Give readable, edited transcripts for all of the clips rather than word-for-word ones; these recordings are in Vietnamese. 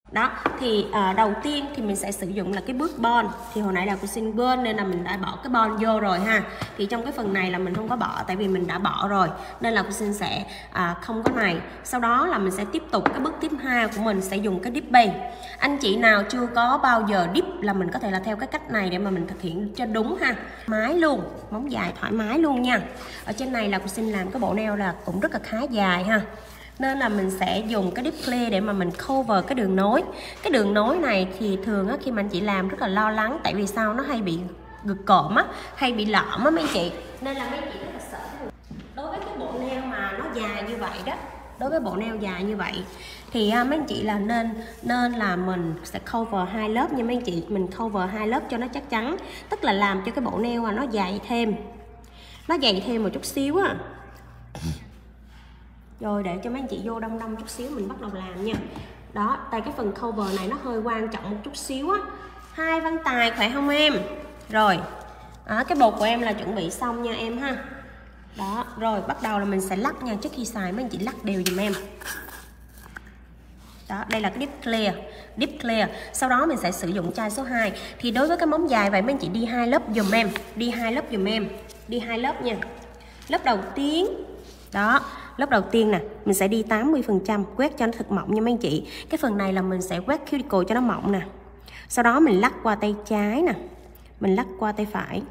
Đó thì đầu tiên thì mình sẽ sử dụng là cái bước bon. Thì hồi nãy là cô xin quên nên là mình đã bỏ cái bon vô rồi ha. Thì trong cái phần này là mình không có bỏ, tại vì mình đã bỏ rồi nên là cô xin sẽ không có này. Sau đó là mình sẽ tiếp tục cái bước tiếp 2 của mình sẽ dùng cái dip bay. Anh chị nào chưa có bao giờ dip là mình có thể là theo cái cách này để mà mình thực hiện cho đúng ha. Mái luôn, móng dài thoải mái luôn nha. Ở trên này là cô xin làm cái bộ nail là cũng rất là khá dài ha, nên là mình sẽ dùng cái dip clear để mà mình cover cái đường nối. Cái đường nối này thì thường á, khi mà anh chị làm rất là lo lắng, tại vì sao nó hay bị gực cộm á, hay bị lõm á mấy anh chị, nên là mấy anh chị rất là sợ. Đối với cái bộ nail mà nó dài như vậy đó, đối với bộ nail dài như vậy thì mấy anh chị là nên là mình sẽ cover 2 lớp nha mấy anh chị. Mình cover 2 lớp cho nó chắc chắn, tức là làm cho cái bộ nail nó dày thêm, một chút xíu á. Rồi để cho mấy anh chị vô đông chút xíu mình bắt đầu làm nha. Đó, tại cái phần cover này nó hơi quan trọng một chút xíu á. 2 vân tài khỏe không em? Rồi, cái bột của em là chuẩn bị xong nha em ha. Đó, rồi bắt đầu là mình sẽ lắc nha. Trước khi xài mấy anh chị lắc đều dùm em. Đó, đây là cái dip clear. Sau đó mình sẽ sử dụng chai số 2. Thì đối với cái móng dài vậy mấy anh chị đi 2 lớp dùm em. Đi 2 lớp nha. Lớp đầu tiên. Đó, lớp đầu tiên nè, mình sẽ đi 80%, quét cho nó thật mỏng nha mấy anh chị. Cái phần này là mình sẽ quét cuticle cho nó mỏng nè. Sau đó mình lắc qua tay trái nè, mình lắc qua tay phải.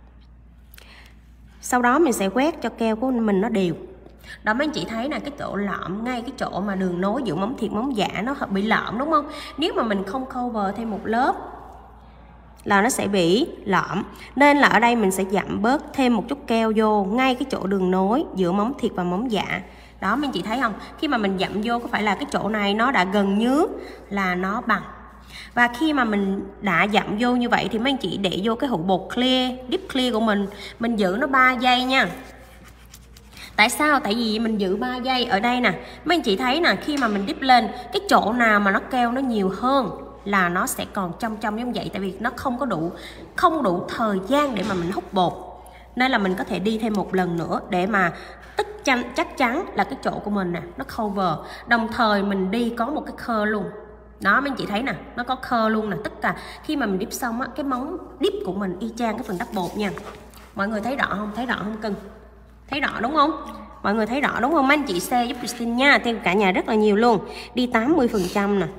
Sau đó mình sẽ quét cho keo của mình nó đều. Đó mấy anh chị thấy nè, cái chỗ lõm, ngay cái chỗ mà đường nối giữa móng thiệt móng giả nó bị lõm đúng không? Nếu mà mình không cover thêm một lớp là nó sẽ bị lõm, nên là ở đây mình sẽ dặm bớt thêm một chút keo vô ngay cái chỗ đường nối giữa móng thịt và móng dạ. Đó mấy anh chị thấy không, khi mà mình dặm vô có phải là cái chỗ này nó đã gần như là nó bằng. Và khi mà mình đã dặm vô như vậy thì mấy anh chị để vô cái hũ bột clear, dip clear của mình giữ nó 3 giây nha. Tại sao? Tại vì mình giữ 3 giây ở đây nè. Mấy anh chị thấy nè, khi mà mình dip lên, cái chỗ nào mà nó keo nó nhiều hơn là nó sẽ còn trong giống vậy, tại vì nó không đủ thời gian để mà mình hút bột, nên là mình có thể đi thêm một lần nữa để mà chắc chắn là cái chỗ của mình nè nó cover, đồng thời mình đi có một cái curl luôn. Đó mấy anh chị thấy nè, nó có curl luôn nè. Tất cả khi mà mình dip xong á, cái móng dip của mình y chang cái phần đắp bột nha. Mọi người thấy rõ không? Thấy rõ không cưng? Thấy rõ đúng không? Mọi người thấy rõ đúng không? Mấy anh chị share giúp Christine nha, thêm cả nhà rất là nhiều luôn. Đi 80% nè,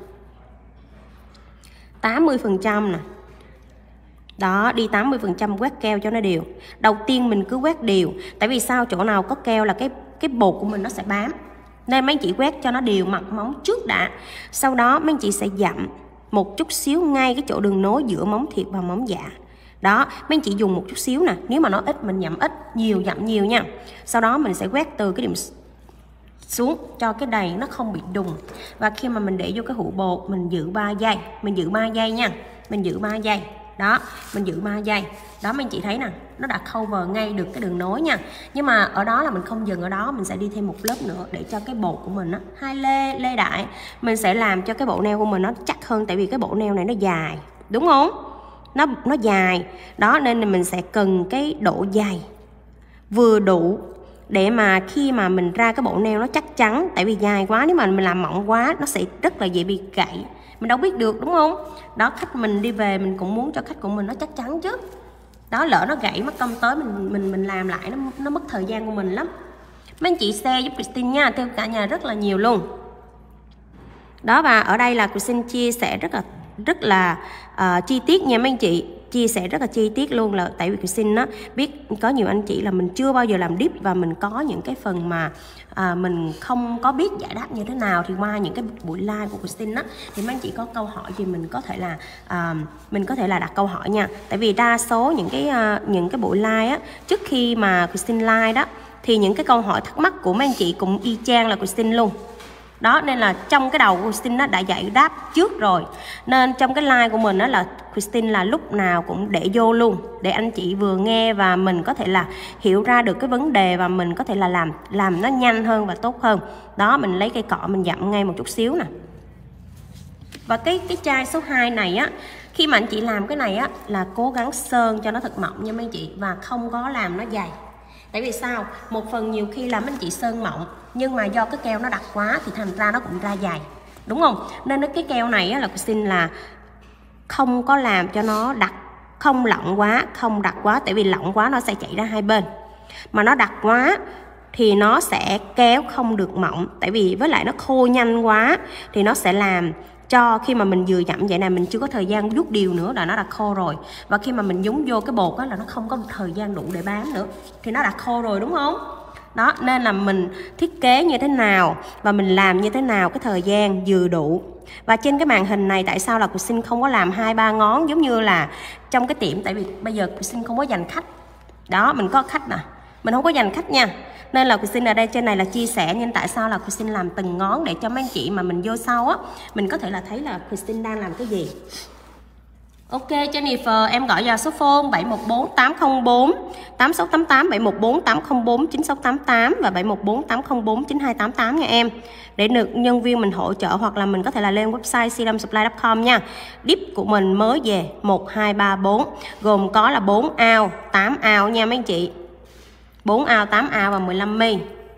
80% nè. Đó, đi 80% quét keo cho nó đều. Đầu tiên mình cứ quét đều, tại vì sao? Chỗ nào có keo là cái bột của mình nó sẽ bám, nên mấy anh chị quét cho nó đều mặt móng trước đã. Sau đó mấy anh chị sẽ dặm một chút xíu ngay cái chỗ đường nối giữa móng thịt và móng dạ. Đó, mấy anh chị dùng một chút xíu nè, nếu mà nó ít mình dặm ít, nhiều dặm nhiều nha. Sau đó mình sẽ quét từ cái điểm xuống cho cái đầy nó không bị đùng. Và khi mà mình để vô cái hũ bột mình giữ 3 giây, mình giữ 3 giây nha. Mình giữ 3 giây. Đó, mình giữ 3 giây. Đó mấy anh chị thấy nè, nó đã cover ngay được cái đường nối nha. Nhưng mà ở đó là mình không dừng ở đó, mình sẽ đi thêm một lớp nữa để cho cái bột của mình á, 2 lê đại. Mình sẽ làm cho cái bộ nail của mình nó chắc hơn, tại vì cái bộ nail này nó dài, đúng không? Nó dài. Đó nên mình sẽ cần cái độ dày vừa đủ để mà khi mà mình ra cái bộ nail nó chắc chắn. Tại vì dài quá, nếu mà mình làm mỏng quá nó sẽ rất là dễ bị gãy, mình đâu biết được đúng không? Đó, khách mình đi về mình cũng muốn cho khách của mình nó chắc chắn chứ. Đó, lỡ nó gãy mất công tới mình làm lại nó mất thời gian của mình lắm. Mấy anh chị share giúp Christine nha, theo cả nhà rất là nhiều luôn. Đó, và ở đây là Christine chia sẻ rất là chi tiết nha mấy anh chị, chia sẻ rất là chi tiết luôn, là tại vì Christine á biết có nhiều anh chị là mình chưa bao giờ làm dip và mình có những cái phần mà mình không có biết giải đáp như thế nào, thì qua những cái buổi live của Christine á thì mấy anh chị có câu hỏi thì mình có thể là đặt câu hỏi nha. Tại vì đa số những cái buổi live á, trước khi mà Christine live đó thì những cái câu hỏi thắc mắc của mấy anh chị cũng y chang là Christine luôn. Đó, nên là trong cái đầu của Christine nó đã giải đáp trước rồi. Nên trong cái like của mình đó là Christine là lúc nào cũng để vô luôn, để anh chị vừa nghe và mình có thể là hiểu ra được cái vấn đề, và mình có thể là làm nó nhanh hơn và tốt hơn. Đó, mình lấy cây cọ mình dặm ngay một chút xíu nè. Và cái chai số 2 này á, khi mà anh chị làm cái này á là cố gắng sơn cho nó thật mỏng nha mấy anh chị, và không có làm nó dày. Tại vì sao? Một phần nhiều khi làm anh chị sơn mỏng nhưng mà do cái keo nó đặc quá thì thành ra nó cũng ra dày. đúng không? Nên cái keo này á, là cô xin là không có làm cho nó đặc, không lỏng quá, không đặc quá, tại vì lỏng quá nó sẽ chảy ra hai bên, mà nó đặc quá thì nó sẽ kéo không được mỏng, tại vì với lại nó khô nhanh quá thì nó sẽ làm cho khi mà mình vừa dặm vậy này, mình chưa có thời gian vuốt đều nữa là nó đã khô rồi, và khi mà mình nhúng vô cái bột đó là nó không có thời gian đủ để bám nữa thì nó đã khô rồi, đúng không? Đó, nên là mình thiết kế như thế nào và mình làm như thế nào cái thời gian vừa đủ. Và trên cái màn hình này tại sao là cô xin không có làm 2-3 ngón giống như là trong cái tiệm, tại vì bây giờ cô xin không có dành khách. Đó, mình có khách nè, mình không có dành khách nha. Nên là cô xin ở đây trên này là chia sẻ, nhưng tại sao là cô xin làm từng ngón để cho mấy anh chị mà mình vô sau á, mình có thể là thấy là cô xin đang làm cái gì. Ok Jennifer, em gọi vào số phone 714 804 8688, 714 804 9688 và 714 804 9288 nha em. Để được nhân viên mình hỗ trợ, hoặc là mình có thể là lên website siramsupply.com nha. Dip của mình mới về 1234, gồm có là 4 ounce, 8 ounce nha mấy anh chị. 4 ounce, 8 ounce và 15 mi.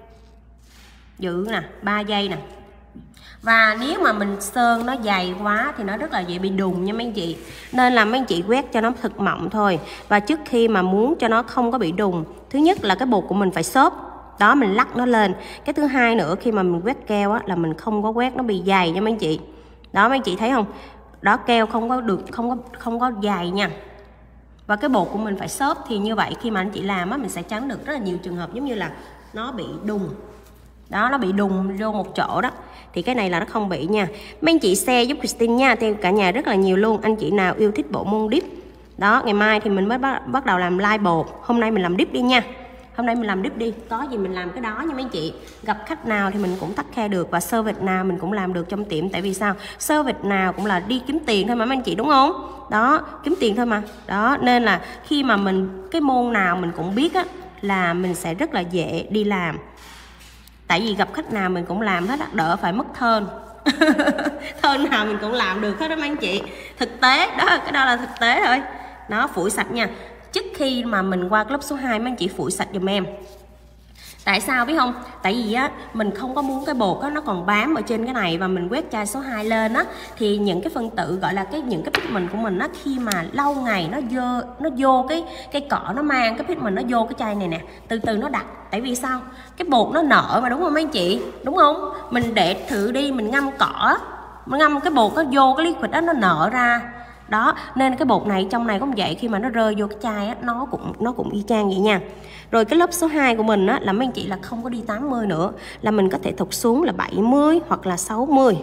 Giữ nè, 3 giây nè. Và nếu mà mình sơn nó dày quá thì nó rất là dễ bị đùng nha mấy anh chị. Nên là mấy anh chị quét cho nó thật mỏng thôi. Và trước khi mà muốn cho nó không có bị đùng, thứ nhất là cái bột của mình phải xốp. Đó, mình lắc nó lên. Cái thứ hai nữa, khi mà mình quét keo á, là mình không có quét nó bị dày nha mấy anh chị. Đó, mấy anh chị thấy không? Đó, keo không có được, không có dày nha. Và cái bột của mình phải xốp, thì như vậy khi mà anh chị làm á, mình sẽ tránh được rất là nhiều trường hợp giống như là nó bị đùng. Đó, nó bị đùng vô một chỗ đó. Thì cái này là nó không bị nha. Mấy anh chị share giúp Christine nha, theo cả nhà rất là nhiều luôn. Anh chị nào yêu thích bộ môn dip. Đó, ngày mai thì mình mới bắt đầu làm live bột. Hôm nay mình làm dip đi nha. Hôm nay mình làm dip đi, có gì mình làm cái đó nha mấy anh chị. Gặp khách nào thì mình cũng tắt khe được, và service nào mình cũng làm được trong tiệm. Tại vì sao? Service nào cũng là đi kiếm tiền thôi mà mấy anh chị, đúng không? Đó, kiếm tiền thôi mà. Đó, nên là khi mà mình cái môn nào mình cũng biết á, là mình sẽ rất là dễ đi làm. Tại vì gặp khách nào mình cũng làm hết á, đỡ phải mất thơn. Thơn nào mình cũng làm được hết đó mấy anh chị. Thực tế, đó, cái đó là thực tế thôi. Nó phủi sạch nha. Trước khi mà mình qua lớp số 2 mấy anh chị phủi sạch giùm em. Tại sao biết không? Tại vì á, mình không có muốn cái bột á, nó còn bám ở trên cái này, và mình quét chai số 2 lên á, thì những cái phân tử gọi là những cái pigment của mình á, khi mà lâu ngày nó vô cái cọ, nó mang cái pigment nó vô cái chai này nè, từ từ nó đặc. Tại vì sao? Cái bột nó nở mà, đúng không mấy anh chị? Đúng không? Mình để thử đi, mình ngâm cỏ, mình ngâm cái bột nó vô cái liquid đó, nó nở ra. Đó, nên cái bột này trong này cũng vậy, khi mà nó rơi vô cái chai á, nó cũng y chang vậy nha. Rồi cái lớp số 2 của mình á, là mấy anh chị là không có đi 80 nữa, là mình có thể thụt xuống là 70 hoặc là 60.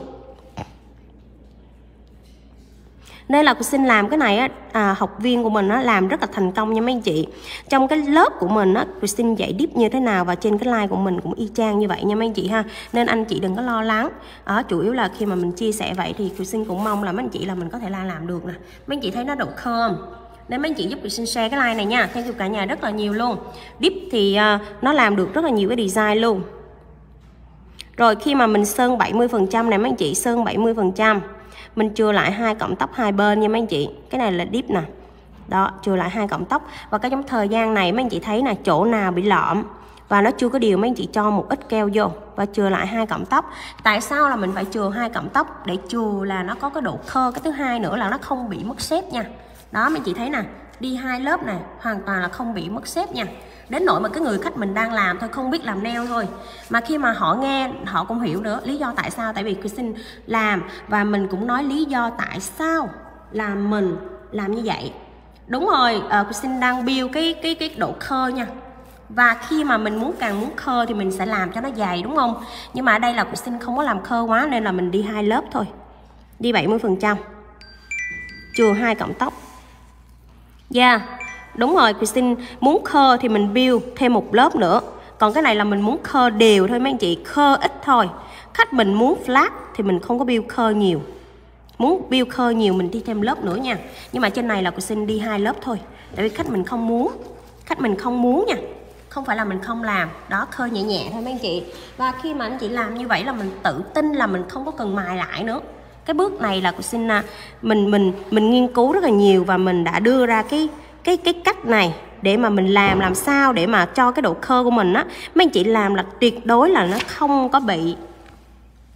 Nên là cô xin làm cái này á, học viên của mình á, làm rất là thành công nha mấy anh chị. Trong cái lớp của mình á, cô xin dạy dip như thế nào, và trên cái like của mình cũng y chang như vậy nha mấy anh chị ha. Nên anh chị đừng có lo lắng. Chủ yếu là khi mà mình chia sẻ vậy thì cô xin cũng mong là mấy anh chị là mình có thể làm được nè. Mấy anh chị thấy nó độ khơm. Nên mấy anh chị giúp cô xin share cái like này nha. Thank you cả nhà rất là nhiều luôn. Dip thì nó làm được rất là nhiều cái design luôn. Rồi khi mà mình sơn 70% này mấy anh chị, sơn 70%. Mình chừa lại 2 cọng tóc hai bên nha mấy anh chị. Cái này là dip nè. Đó, chừa lại 2 cọng tóc. Và cái trong thời gian này mấy anh chị thấy nè, chỗ nào bị lõm và nó chưa có điều, mấy anh chị cho một ít keo vô và chừa lại 2 cọng tóc. Tại sao là mình phải chừa 2 cọng tóc? Để chừa là nó có cái độ khơ. Cái thứ hai nữa là nó không bị mất shape nha. Đó, mấy anh chị thấy nè, đi 2 lớp này hoàn toàn là không bị mất shape nha. Đến nỗi mà cái người khách mình đang làm thôi, không biết làm nail thôi, mà khi mà họ nghe họ cũng hiểu nữa lý do tại sao. Tại vì cô xin làm và mình cũng nói lý do tại sao là mình làm như vậy. Đúng rồi, cô xin đang build cái độ khơ nha. Và khi mà mình càng muốn khơ thì mình sẽ làm cho nó dày, đúng không? Nhưng mà ở đây là cô xin không có làm khơ quá, nên là mình đi 2 lớp thôi. Đi 70%. Chừa 2 cọng tóc. Yeah. Đúng rồi, cô xin muốn khơ thì mình build thêm một lớp nữa. Còn cái này là mình muốn khơ đều thôi mấy anh chị, khơ ít thôi. Khách mình muốn flat thì mình không có build khơ nhiều. Muốn build khơ nhiều mình đi thêm lớp nữa nha. Nhưng mà trên này là cô xin đi 2 lớp thôi. Tại vì khách mình không muốn. Khách mình không muốn nha. Không phải là mình không làm. Đó, khơ nhẹ nhẹ thôi mấy anh chị. Và khi mà anh chị làm như vậy là mình tự tin là mình không có cần mài lại nữa. Cái bước này là cô xin mình nghiên cứu rất là nhiều, và mình đã đưa ra cái cách này để mà mình làm sao để mà cho cái độ khơ của mình á, mấy anh chị làm là tuyệt đối là nó không có bị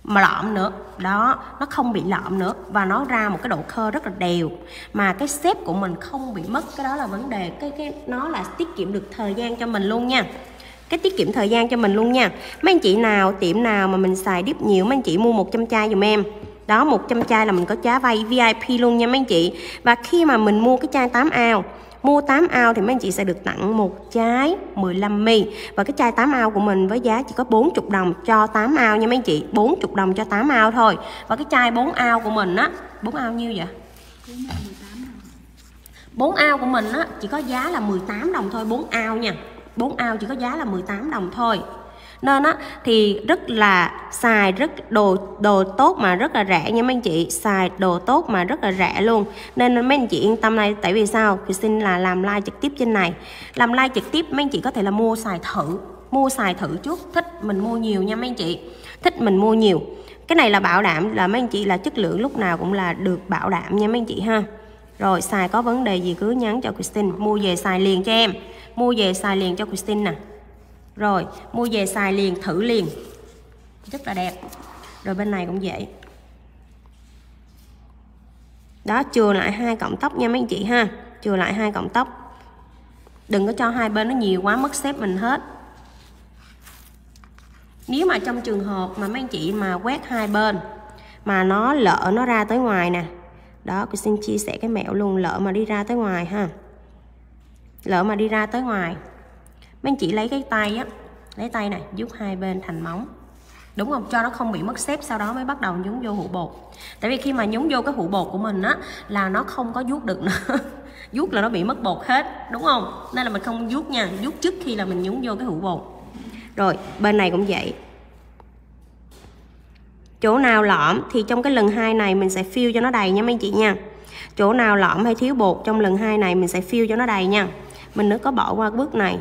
mà lõm nữa. Đó, nó không bị lõm nữa và nó ra một cái độ khơ rất là đều, mà cái xếp của mình không bị mất. Cái đó là vấn đề, nó là tiết kiệm được thời gian cho mình luôn nha. Cái tiết kiệm thời gian cho mình luôn nha. Mấy anh chị nào, tiệm nào mà mình xài dip nhiều, mấy anh chị mua 100 chai dùm em. Đó, 100 chai là mình có giá vay VIP luôn nha mấy anh chị. Và khi mà mình mua cái chai 8 ounce, mua 8 ounce thì mấy anh chị sẽ được tặng một chai 15ml. Và cái chai 8 ounce của mình với giá chỉ có 40 đồng cho 8 ounce nha mấy anh chị. 40 đồng cho 8 ounce thôi. Và cái chai 4 ounce của mình á, 4 ounce nhiêu vậy? 4 ounce của mình á chỉ có giá là 18 đồng thôi, 4 ounce nha. 4 ounce chỉ có giá là 18 đồng thôi. Nên á thì rất là xài rất đồ tốt mà rất là rẻ nha mấy anh chị. Xài đồ tốt mà rất là rẻ luôn. Nên mấy anh chị yên tâm này. Tại vì sao? Thì xin là làm live trực tiếp trên này. Làm live trực tiếp mấy anh chị có thể là mua xài thử. Mua xài thử trước. Thích mình mua nhiều nha mấy anh chị. Thích mình mua nhiều. Cái này là bảo đảm là mấy anh chị là chất lượng lúc nào cũng là được bảo đảm nha mấy anh chị ha. Rồi xài có vấn đề gì cứ nhắn cho Christine. Mua về xài liền cho em. Mua về xài liền cho Christine nè. Rồi mua về xài liền, thử liền, rất là đẹp. Rồi bên này cũng vậy. Đó, chừa lại 2 cọng tóc nha mấy anh chị ha. Chừa lại 2 cọng tóc. Đừng có cho hai bên nó nhiều quá mất xếp mình hết. Nếu mà trong trường hợp mà mấy anh chị mà quét hai bên mà nó lỡ nó ra tới ngoài nè. Đó, tôi xin chia sẻ cái mẹo luôn. Lỡ mà đi ra tới ngoài ha. Lỡ mà đi ra tới ngoài, mấy anh chị lấy cái tay á, lấy tay này vuốt hai bên thành móng, đúng không, cho nó không bị mất xếp. Sau đó mới bắt đầu nhúng vô hũ bột. Tại vì khi mà nhúng vô cái hũ bột của mình á là nó không có vuốt được nữa. Vuốt là nó bị mất bột hết, đúng không? Nên là mình không vuốt nha, vuốt trước khi là mình nhúng vô cái hũ bột. Rồi bên này cũng vậy. Chỗ nào lõm thì trong cái lần 2 này mình sẽ fill cho nó đầy nha mấy anh chị nha. Chỗ nào lõm hay thiếu bột trong lần 2 này mình sẽ fill cho nó đầy nha. Mình nữa có bỏ qua bước này.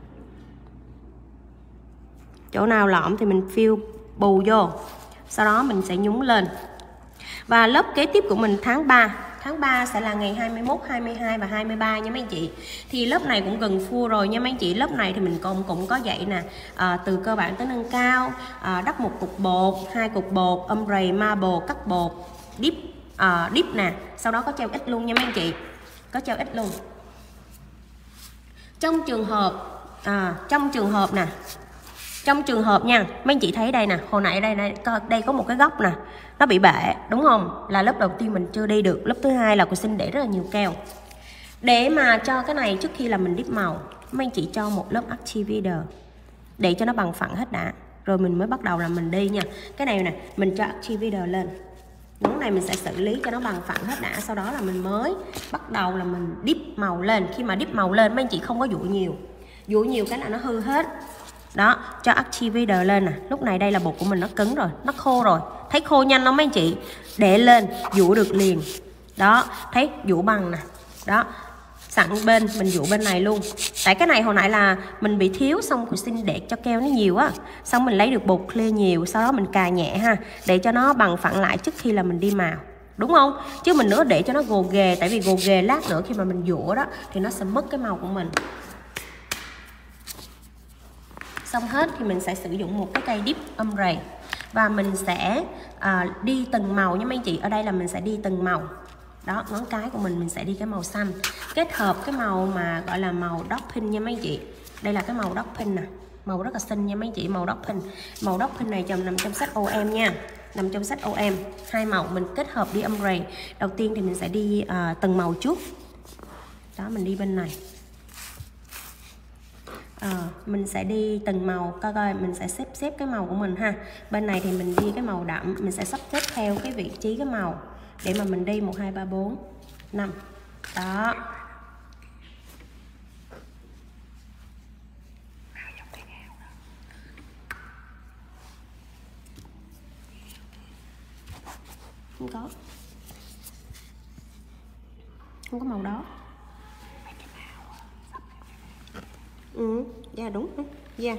Chỗ nào lõm thì mình fill bù vô. Sau đó mình sẽ nhúng lên. Và lớp kế tiếp của mình tháng 3. Tháng 3 sẽ là ngày 21, 22 và 23 nha mấy anh chị. Thì lớp này cũng gần full rồi nha mấy anh chị. Lớp này thì mình cũng có dạy nè, từ cơ bản tới nâng cao, đắp một cục bột, 2 cục bột, ombre, marble, cắt bột, dip nè. Sau đó có treo ít luôn nha mấy anh chị. Có treo ít luôn. Trong trường hợp nè, trong trường hợp nha, mấy anh chị thấy đây nè, hồi nãy đây có một cái góc nè, nó bị bể, đúng không? Là lớp đầu tiên mình chưa đi được. Lớp thứ hai là cô xin để rất là nhiều keo. Để mà cho cái này trước khi là mình dip màu, mấy anh chị cho một lớp activator để cho nó bằng phẳng hết đã, rồi mình mới bắt đầu là mình đi nha. Cái này nè, mình cho activator lên. Nón này mình sẽ xử lý cho nó bằng phẳng hết đã. Sau đó là mình mới bắt đầu là mình dip màu lên. Khi mà dip màu lên mấy anh chị không có dụ nhiều. Dụ nhiều cái là nó hư hết. Đó, cho activator lên nè. Lúc này đây là bột của mình nó cứng rồi, nó khô rồi. Thấy khô nhanh không mấy anh chị? Để lên, dụ được liền. Đó, thấy dụ bằng nè. Đó, sẵn bên, mình dụ bên này luôn. Tại cái này hồi nãy là mình bị thiếu, xong rồi xin để cho keo nó nhiều á. Xong mình lấy được bột clear nhiều, sau đó mình cà nhẹ ha, để cho nó bằng phẳng lại trước khi là mình đi màu. Đúng không? Chứ mình nữa để cho nó gồ ghề. Tại vì gồ ghề lát nữa khi mà mình dụ đó thì nó sẽ mất cái màu của mình. Xong hết thì mình sẽ sử dụng một cái cây dip ombre. Và mình sẽ đi từng màu nha mấy anh chị. Ở đây là mình sẽ đi từng màu. Đó, ngón cái của mình sẽ đi cái màu xanh, kết hợp cái màu mà gọi là màu dark pink nha mấy anh chị. Đây là cái màu dark pink nè, màu rất là xinh nha mấy anh chị. Màu dark pink, màu dark pink này nằm trong sách OM nha, nằm trong sách OM. Hai màu mình kết hợp đi ombre. Đầu tiên thì mình sẽ đi từng màu trước. Đó, mình đi bên này. Mình sẽ đi từng màu, coi mình sẽ xếp cái màu của mình ha. Bên này thì mình đi cái màu đậm, mình sẽ sắp xếp theo cái vị trí cái màu để mà mình đi 1, 2, 3, 4, 5. Đó. Không có. Không có màu đó. Dạ đúng rồi. Dạ.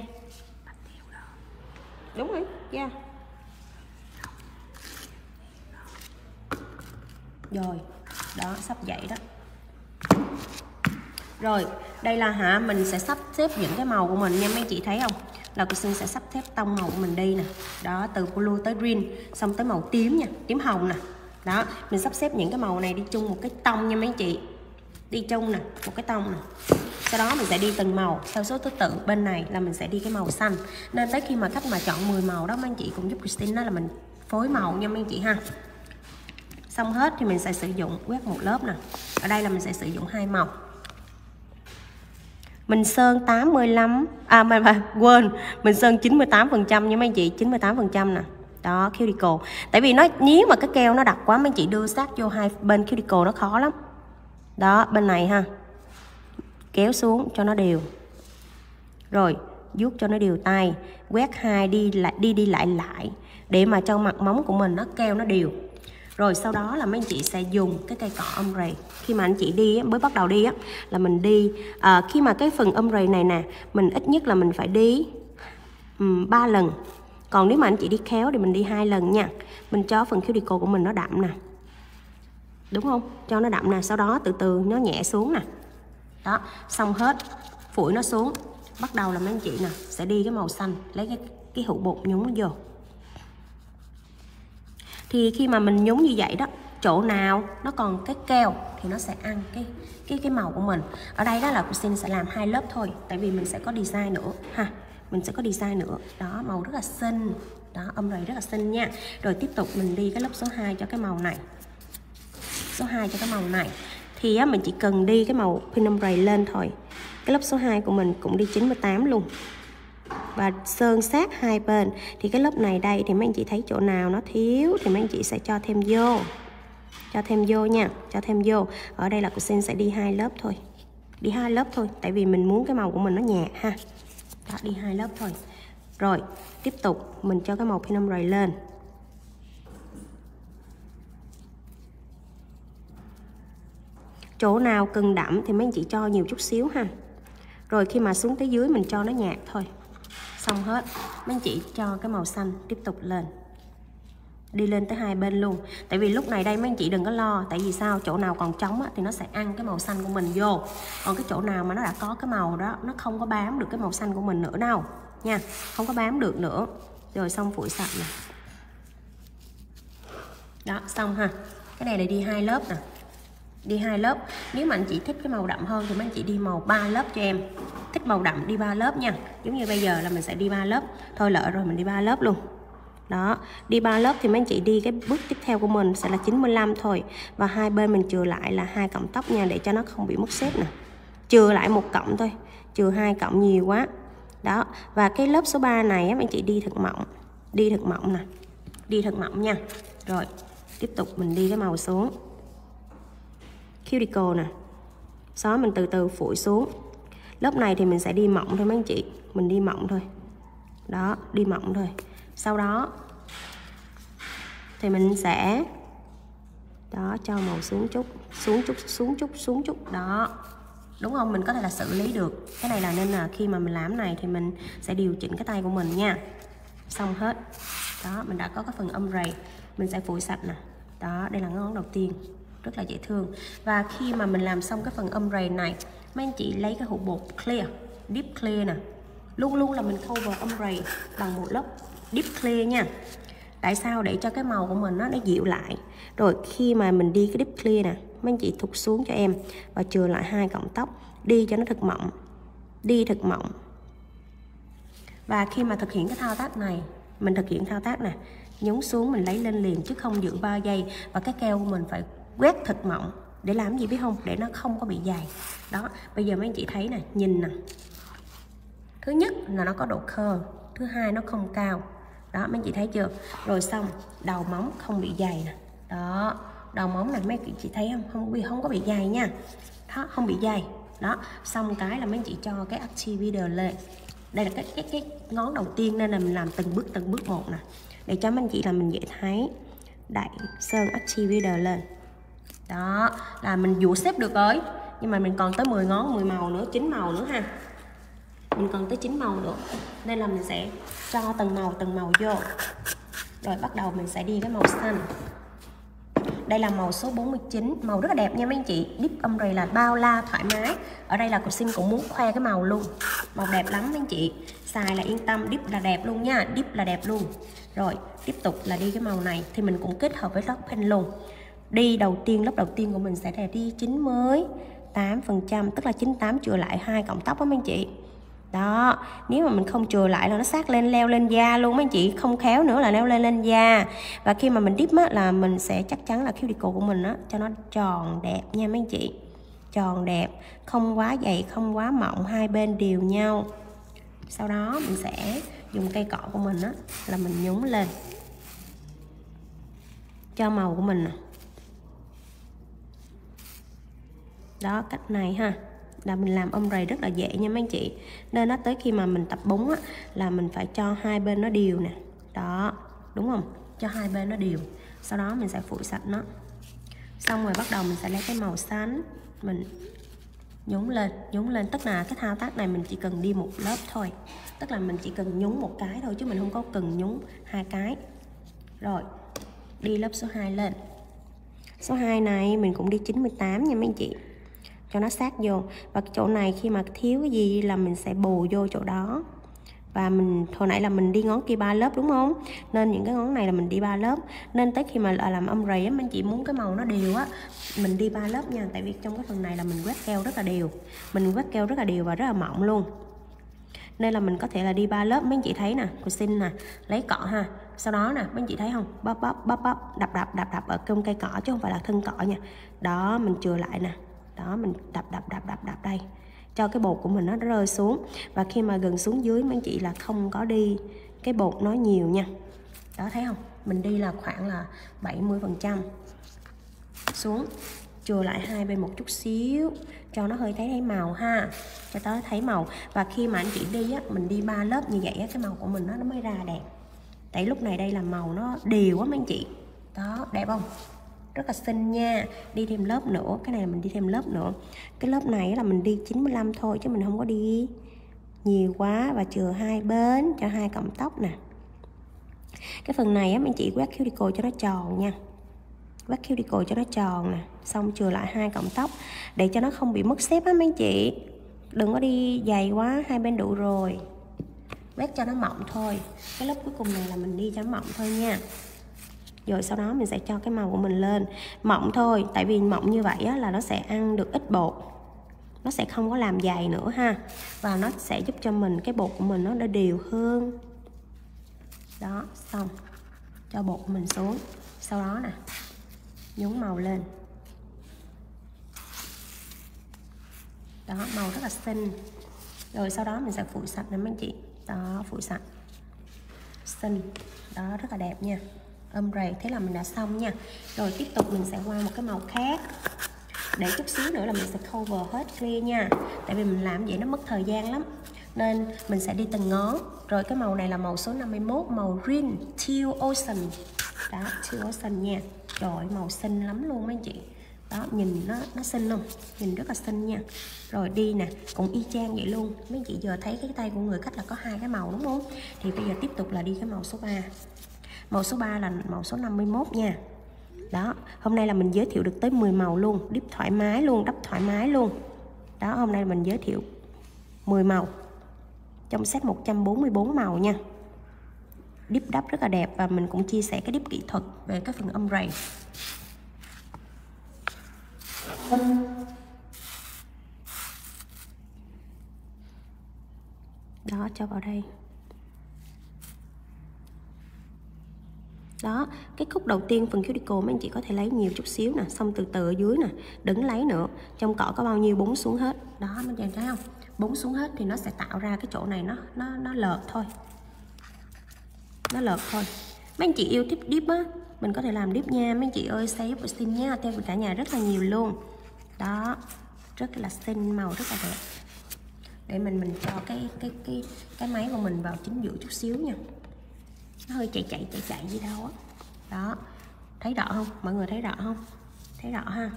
Đúng rồi. Dạ. Rồi. Đó, sắp vậy đó. Rồi, đây là mình sẽ sắp xếp những cái màu của mình nha mấy anh chị thấy không? là cô Xin sẽ sắp xếp tông màu của mình đi nè. Đó, từ blue tới green, xong tới màu tím nha, tím hồng nè. Đó, mình sắp xếp những cái màu này đi chung một cái tông nha mấy anh chị. Đi chung nè, một cái tông nè. Sau đó mình sẽ đi từng màu theo số thứ tự. Bên này là mình sẽ đi cái màu xanh. Nên tới khi mà khách mà chọn 10 màu đó, mấy anh chị cũng giúp Christine đó là mình phối màu nha mấy anh chị ha. Xong hết thì mình sẽ sử dụng quét một lớp nè. Ở đây là mình sẽ sử dụng 2 màu. Mình sơn 85, quên, mình sơn 98% nha mấy anh chị, 98% nè. Đó, cuticle. Tại vì nếu mà cái keo nó đặc quá mấy anh chị đưa sát vô hai bên cuticle nó khó lắm. Đó, bên này ha. Kéo xuống cho nó đều. Rồi, vuốt cho nó đều tay, quét 2 đi lại để mà cho mặt móng của mình nó keo nó đều. Rồi sau đó là mấy anh chị sẽ dùng cái cây cọ ombre. Khi mà anh chị đi mới bắt đầu đi á là mình đi khi mà cái phần ombre này nè, mình ít nhất là mình phải đi 3 lần. Còn nếu mà anh chị đi khéo thì mình đi 2 lần nha. Mình cho phần cuticle của mình nó đậm nè. Đúng không? Cho nó đậm nè, sau đó từ từ nó nhẹ xuống nè. Đó, xong hết, phủi nó xuống. Bắt đầu là mấy anh chị nè sẽ đi cái màu xanh, lấy cái hũ bột nhúng vô. Thì khi mà mình nhúng như vậy đó, chỗ nào nó còn cái keo thì nó sẽ ăn cái màu của mình. Ở đây đó là cô Xin sẽ làm 2 lớp thôi, tại vì mình sẽ có design nữa ha. Mình sẽ có design nữa. Đó, màu rất là xinh. Đó, ombre rất là xinh nha. Rồi tiếp tục mình đi cái lớp số 2 cho cái màu này. Số 2 cho cái màu này. Thì á, mình chỉ cần đi cái màu pin ombre lên thôi. Cái lớp số 2 của mình cũng đi 98 luôn. Và sơn sát hai bên. Thì cái lớp này đây thì mấy anh chị thấy chỗ nào nó thiếu thì mấy anh chị sẽ cho thêm vô. Cho thêm vô nha, cho thêm vô. Ở đây là cô Xin sẽ đi 2 lớp thôi. Đi 2 lớp thôi, tại vì mình muốn cái màu của mình nó nhạt ha. Đó, đi 2 lớp thôi. Rồi, tiếp tục mình cho cái màu pin ombre lên. Chỗ nào cần đậm thì mấy anh chị cho nhiều chút xíu ha. Rồi khi mà xuống tới dưới mình cho nó nhạt thôi. Xong hết, mấy anh chị cho cái màu xanh tiếp tục lên. Đi lên tới hai bên luôn. Tại vì lúc này đây mấy anh chị đừng có lo. Tại vì sao? Chỗ nào còn trống á, thì nó sẽ ăn cái màu xanh của mình vô. Còn cái chỗ nào mà nó đã có cái màu đó, nó không có bám được cái màu xanh của mình nữa đâu nha. Không có bám được nữa. Rồi xong phủi sạch nè. Đó, xong ha. Cái này là đi 2 lớp nè. Đi 2 lớp. Nếu mà anh chị thích cái màu đậm hơn thì mấy anh chị đi màu 3 lớp cho em. Thích màu đậm đi 3 lớp nha. Giống như bây giờ là mình sẽ đi 3 lớp. Thôi lỡ rồi mình đi 3 lớp luôn. Đó, đi 3 lớp thì mấy anh chị đi cái bước tiếp theo của mình sẽ là 95 thôi. Và hai bên mình chừa lại là 2 cọng tóc nha, để cho nó không bị mất xếp nè. Chừa lại 1 cọng thôi, chừa 2 cọng nhiều quá. Đó, và cái lớp số 3 này á, mấy anh chị đi thật mỏng. Đi thật mỏng nè. Đi thật mỏng nha. Rồi, tiếp tục mình đi cái màu xuống. Cuticle nè. Sau đó mình từ từ phủi xuống. Lớp này thì mình sẽ đi mỏng thôi mấy anh chị. Mình đi mỏng thôi. Đó, đi mỏng thôi. Sau đó thì mình sẽ đó cho màu xuống chút, xuống chút. Đó. Đúng không? Mình có thể là xử lý được. Cái này là nên là khi mà mình làm này thì mình sẽ điều chỉnh cái tay của mình nha. Xong hết. Đó, mình đã có cái phần ombre. Mình sẽ phủi sạch nè. Đó, đây là ngón đầu tiên. Rất là dễ thương. Và khi mà mình làm xong cái phần ombre này, mấy anh chị lấy cái hũ bột clear, deep clear nè. Luôn luôn là mình cover ombre bằng một lớp deep clear nha. Tại sao? Để cho cái màu của mình nó dịu lại. Rồi khi mà mình đi cái deep clear nè, mấy anh chị thụt xuống cho em và chừa lại 2 cọng tóc, đi cho nó thật mỏng. Đi thật mỏng. Và khi mà thực hiện cái thao tác này, mình thực hiện thao tác nè, nhúng xuống mình lấy lên liền chứ không giữ 3 giây. Và cái keo của mình phải quét thật mỏng. Để làm gì biết không? Để nó không có bị dày. Đó, bây giờ mấy anh chị thấy nè, nhìn nè. Thứ nhất là nó có độ curl, thứ hai nó không cao. Đó, mấy anh chị thấy chưa? Rồi xong, đầu móng không bị dày nè. Đó, đầu móng này mấy anh chị thấy không có bị dày nha. Đó, không bị dày. Đó, xong cái là mấy anh chị cho cái activator lên. Đây là cái ngón đầu tiên nên là mình làm từng bước một nè. Để cho mấy anh chị là mình dễ thấy. Đẩy sơn activator lên. Đó, là mình dụ xếp được rồi. Nhưng mà mình còn tới 10 ngón, 10 màu nữa, 9 màu nữa ha. Mình còn tới 9 màu nữa. Nên là mình sẽ cho từng màu vô. Rồi bắt đầu mình sẽ đi cái màu xanh. Đây là màu số 49, màu rất là đẹp nha mấy anh chị. Dip ombre là bao la thoải mái. Ở đây là cô xin cũng muốn khoe cái màu luôn. Màu đẹp lắm mấy anh chị. Xài là yên tâm, dip là đẹp luôn nha, dip là đẹp luôn. Rồi, tiếp tục là đi cái màu này thì mình cũng kết hợp với lót pen luôn. Đi đầu tiên, lớp đầu tiên của mình sẽ là đi 98%, tức là 98 chừa lại 2 cọng tóc đó mấy anh chị. Đó, nếu mà mình không chừa lại là nó sát lên, leo lên da luôn mấy anh chị, không khéo nữa là leo lên da. Và khi mà mình dip á là mình sẽ chắc chắn là cuticle của mình á cho nó tròn đẹp nha mấy anh chị. Tròn đẹp, không quá dày, không quá mỏng, hai bên đều nhau. Sau đó mình sẽ dùng cây cọ của mình á là mình nhúng lên cho màu của mình nè. Đó, cách này ha là mình làm ombre rất là dễ nha mấy anh chị. Nên nó tới khi mà mình tập búng á là mình phải cho hai bên nó đều nè. Đó, đúng không? Cho hai bên nó đều. Sau đó mình sẽ phủi sạch nó. Xong rồi bắt đầu mình sẽ lấy cái màu xanh mình nhúng lên. Tức là cái thao tác này mình chỉ cần đi một lớp thôi. Tức là mình chỉ cần nhúng một cái thôi chứ mình không có cần nhúng hai cái. Rồi, đi lớp số 2 lên. Số 2 này mình cũng đi 98 nha mấy anh chị, cho nó sát vô. Và cái chỗ này khi mà thiếu cái gì là mình sẽ bù vô chỗ đó. Và mình hồi nãy là mình đi ngón kia 3 lớp đúng không, nên những cái ngón này là mình đi 3 lớp. Nên tới khi mà làm ombre á, anh chị muốn cái màu nó đều á, mình đi 3 lớp nha. Tại vì trong cái phần này là mình quét keo rất là đều, mình quét keo rất là đều và rất là mỏng luôn, nên là mình có thể là đi 3 lớp. Mấy anh chị thấy nè, cô xin nè, lấy cọ ha, sau đó nè mấy anh chị thấy không, bóp đập ở trong cây cọ chứ không phải là thân cọ nha. Đó, mình chừa lại nè, đó mình đập đây cho cái bột của mình nó rơi xuống. Và khi mà gần xuống dưới mấy anh chị là không có đi cái bột nó nhiều nha. Đó, thấy không, mình đi là khoảng là 70% xuống, chừa lại hai bên một chút xíu cho nó hơi thấy màu ha, cho tới thấy màu. Và khi mà anh chị đi á, mình đi 3 lớp như vậy á, cái màu của mình nó mới ra đẹp. Tại lúc này đây là màu nó đều á mấy anh chị. Đó, đẹp không, rất là xinh nha. Đi thêm lớp nữa, cái này là mình đi thêm lớp nữa. Cái lớp này là mình đi 95 thôi chứ mình không có đi nhiều quá. Và chừa hai bên cho hai cọng tóc nè. Cái phần này á mấy anh chị quét cuticle cho nó tròn nha, quét cuticle cho nó tròn nè, xong chừa lại hai cọng tóc để cho nó không bị mất xếp á mấy anh chị. Đừng có đi dày quá, hai bên đủ rồi. Quét cho nó mỏng thôi. Cái lớp cuối cùng này là mình đi cho nó mỏng thôi nha. Rồi sau đó mình sẽ cho cái màu của mình lên mỏng thôi, tại vì mỏng như vậy á, là nó sẽ ăn được ít bột, nó sẽ không có làm dày nữa ha. Và nó sẽ giúp cho mình cái bột của mình nó đều hơn. Đó, xong cho bột của mình xuống. Sau đó nè, nhúng màu lên. Đó, màu rất là xinh. Rồi sau đó mình sẽ phủi sạch nè mấy anh chị. Đó, phủi sạch xinh. Đó, rất là đẹp nha. Ombre, thế là mình đã xong nha. Rồi tiếp tục mình sẽ qua một cái màu khác. Để chút xíu nữa là mình sẽ cover hết clear nha. Tại vì mình làm vậy nó mất thời gian lắm, nên mình sẽ đi từng ngón. Rồi cái màu này là màu số 51, màu green teal ocean. Đó, teal ocean nha. Trời, màu xinh lắm luôn mấy anh chị. Đó, nhìn nó xinh không? Nhìn rất là xinh nha. Rồi đi nè, cũng y chang vậy luôn. Mấy anh chị giờ thấy cái tay của người khách là có hai cái màu đúng không? Thì bây giờ tiếp tục là đi cái màu số 3. Màu số 3 là màu số 51 nha. Đó, hôm nay là mình giới thiệu được tới 10 màu luôn, dip thoải mái luôn, đắp thoải mái luôn. Đó, hôm nay mình giới thiệu 10 màu trong set 144 màu nha. Dip đắp rất là đẹp và mình cũng chia sẻ cái dip kỹ thuật về cái phần ombre. Đó, cho vào đây. Đó, cái khúc đầu tiên phần cuticle mấy anh chị có thể lấy nhiều chút xíu nè, xong từ từ ở dưới nè, đừng lấy nữa. Trong cọ có bao nhiêu búng xuống hết. Đó, mấy anh thấy không? Búng xuống hết thì nó sẽ tạo ra cái chỗ này nó lợt thôi. Nó lợt thôi. Mấy anh chị yêu thích dip á, mình có thể làm dip nha. Mấy anh chị ơi, save và xin nha, theo cả nhà rất là nhiều luôn. Đó, rất là xinh, màu rất là đẹp. Để mình cho cái máy của mình vào chính giữa chút xíu nha. Nó hơi chạy gì đâu á. Đó, thấy rõ không? Mọi người thấy rõ không? Thấy rõ ha.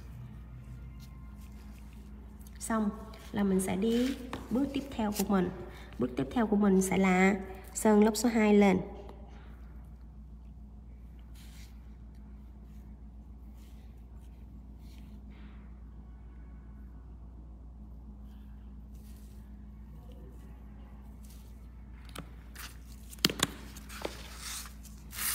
Xong là mình sẽ đi bước tiếp theo của mình. Bước tiếp theo của mình sẽ là sơn lớp số 2 lên.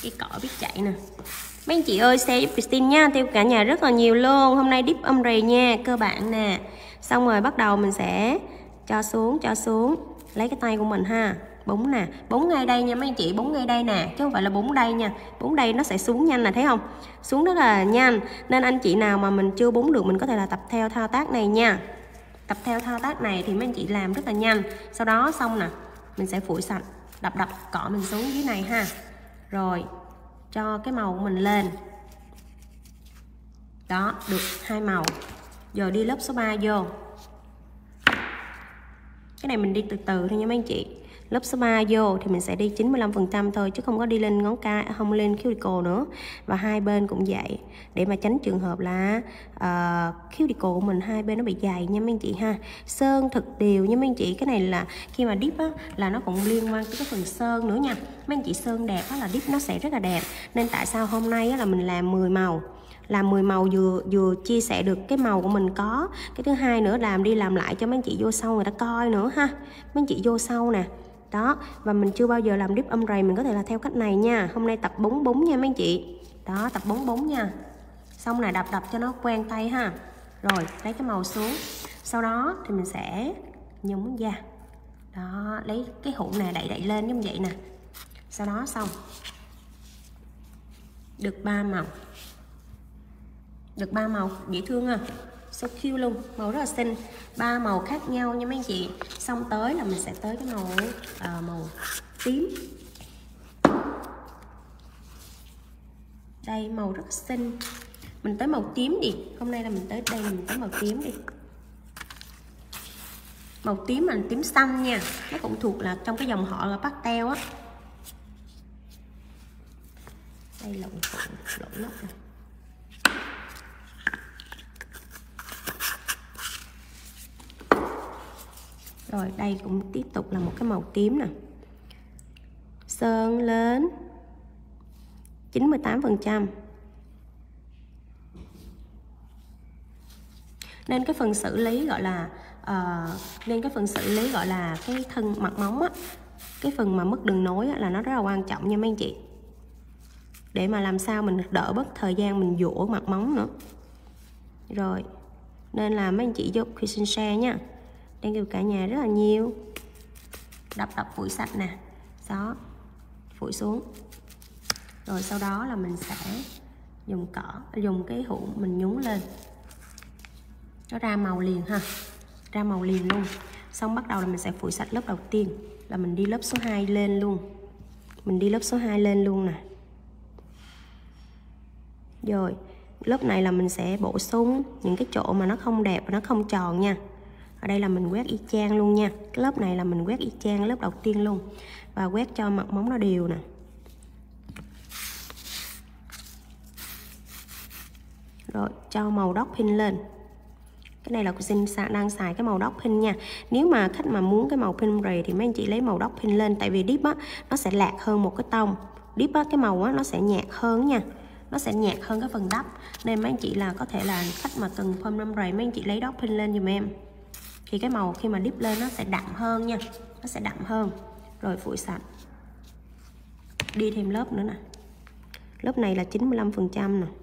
cái cỏ biết chạy nè. Mấy anh chị ơi share giúp Christine nha, theo cả nhà rất là nhiều luôn. Hôm nay dip ombre nha, cơ bản nè. Xong rồi bắt đầu mình sẽ cho xuống, lấy cái tay của mình ha, búng nè, búng ngay đây nha mấy anh chị, búng ngay đây nè, chứ không phải là búng đây nha. Búng đây nó sẽ xuống nhanh nè, thấy không? Xuống rất là nhanh. Nên anh chị nào mà mình chưa búng được, mình có thể là tập theo thao tác này nha. Tập theo thao tác này thì mấy anh chị làm rất là nhanh. Sau đó xong nè, mình sẽ phủi sạch, đập cọ mình xuống dưới này ha. Rồi cho cái màu của mình lên. Đó, được 2 màu. Giờ đi lớp số 3 vô. Cái này mình đi từ từ thôi nha mấy anh chị. Lớp số 3 vô thì mình sẽ đi 95% thôi, chứ không có đi lên ngón cái, không lên cuticle nữa. Và hai bên cũng vậy, để mà tránh trường hợp là cuticle của mình hai bên nó bị dày nha mấy anh chị ha. Sơn thật đều nha mấy anh chị. Cái này là khi mà dip á, là nó cũng liên quan tới cái phần sơn nữa nha. Mấy anh chị sơn đẹp á, là dip nó sẽ rất là đẹp. Nên tại sao hôm nay á, là mình làm 10 màu. Làm 10 màu vừa chia sẻ được cái màu của mình có. Cái thứ hai nữa làm đi làm lại cho mấy anh chị vô sau người ta coi nữa ha. Mấy anh chị vô sau nè. Đó, và mình chưa bao giờ làm dip ombre, mình có thể là theo cách này nha. Hôm nay tập búng nha mấy anh chị. Đó, tập búng nha. Xong này đập cho nó quen tay ha. Rồi, lấy cái màu xuống. Sau đó thì mình sẽ nhúng da. Đó, lấy cái hũ này đậy lên như vậy nè. Sau đó xong. Được 3 màu. Được 3 màu, dễ thương à. So cute luôn, màu rất là xinh. 3 màu khác nhau nha mấy anh chị. Xong tới là mình sẽ tới cái màu tím. Đây màu rất xinh. Mình tới màu tím đi. Hôm nay là mình tới đây là mình tới màu tím đi. Màu tím là tím xanh nha. Nó cũng thuộc là trong cái dòng họ là pastel á. Đây lộn lóc rồi. Rồi đây cũng tiếp tục là một cái màu tím nè. Sơn lên 98%. Nên cái phần xử lý gọi là cái thân mặt móng á, cái phần mà mất đường nối á, là nó rất là quan trọng nha mấy anh chị. Để mà làm sao mình đỡ bớt thời gian mình dũa mặt móng nữa. Rồi nên là mấy anh chị giúp Christine share nha. Đang kêu cả nhà rất là nhiều. Đập phủi sạch nè. Đó, phủi xuống. Rồi sau đó là mình sẽ dùng cái hũ mình nhúng lên. Nó ra màu liền ha. Ra màu liền luôn. Xong bắt đầu là mình sẽ phủi sạch lớp đầu tiên. Là mình đi lớp số 2 lên luôn. Mình đi lớp số 2 lên luôn nè. Rồi, lớp này là mình sẽ bổ sung những cái chỗ mà nó không đẹp và nó không tròn nha. Ở đây là mình quét y chang luôn nha. Cái lớp này là mình quét y chang lớp đầu tiên luôn. Và quét cho mặt móng nó đều nè. Rồi cho màu dot pin lên. Cái này là Christine đang xài cái màu dot pin nha. Nếu mà khách mà muốn cái màu pin rầy thì mấy anh chị lấy màu dot pin lên. Tại vì dip á, nó sẽ lạc hơn một cái tông. Dip á, cái màu á, nó sẽ nhạt hơn nha. Nó sẽ nhạt hơn cái phần đắp. Nên mấy anh chị là có thể là khách mà cần phơm năm rầy, mấy anh chị lấy dot pin lên giùm em. Thì cái màu khi mà dip lên nó sẽ đậm hơn nha. Nó sẽ đậm hơn. Rồi phủi sạch. Đi thêm lớp nữa nè. Lớp này là 95% nè.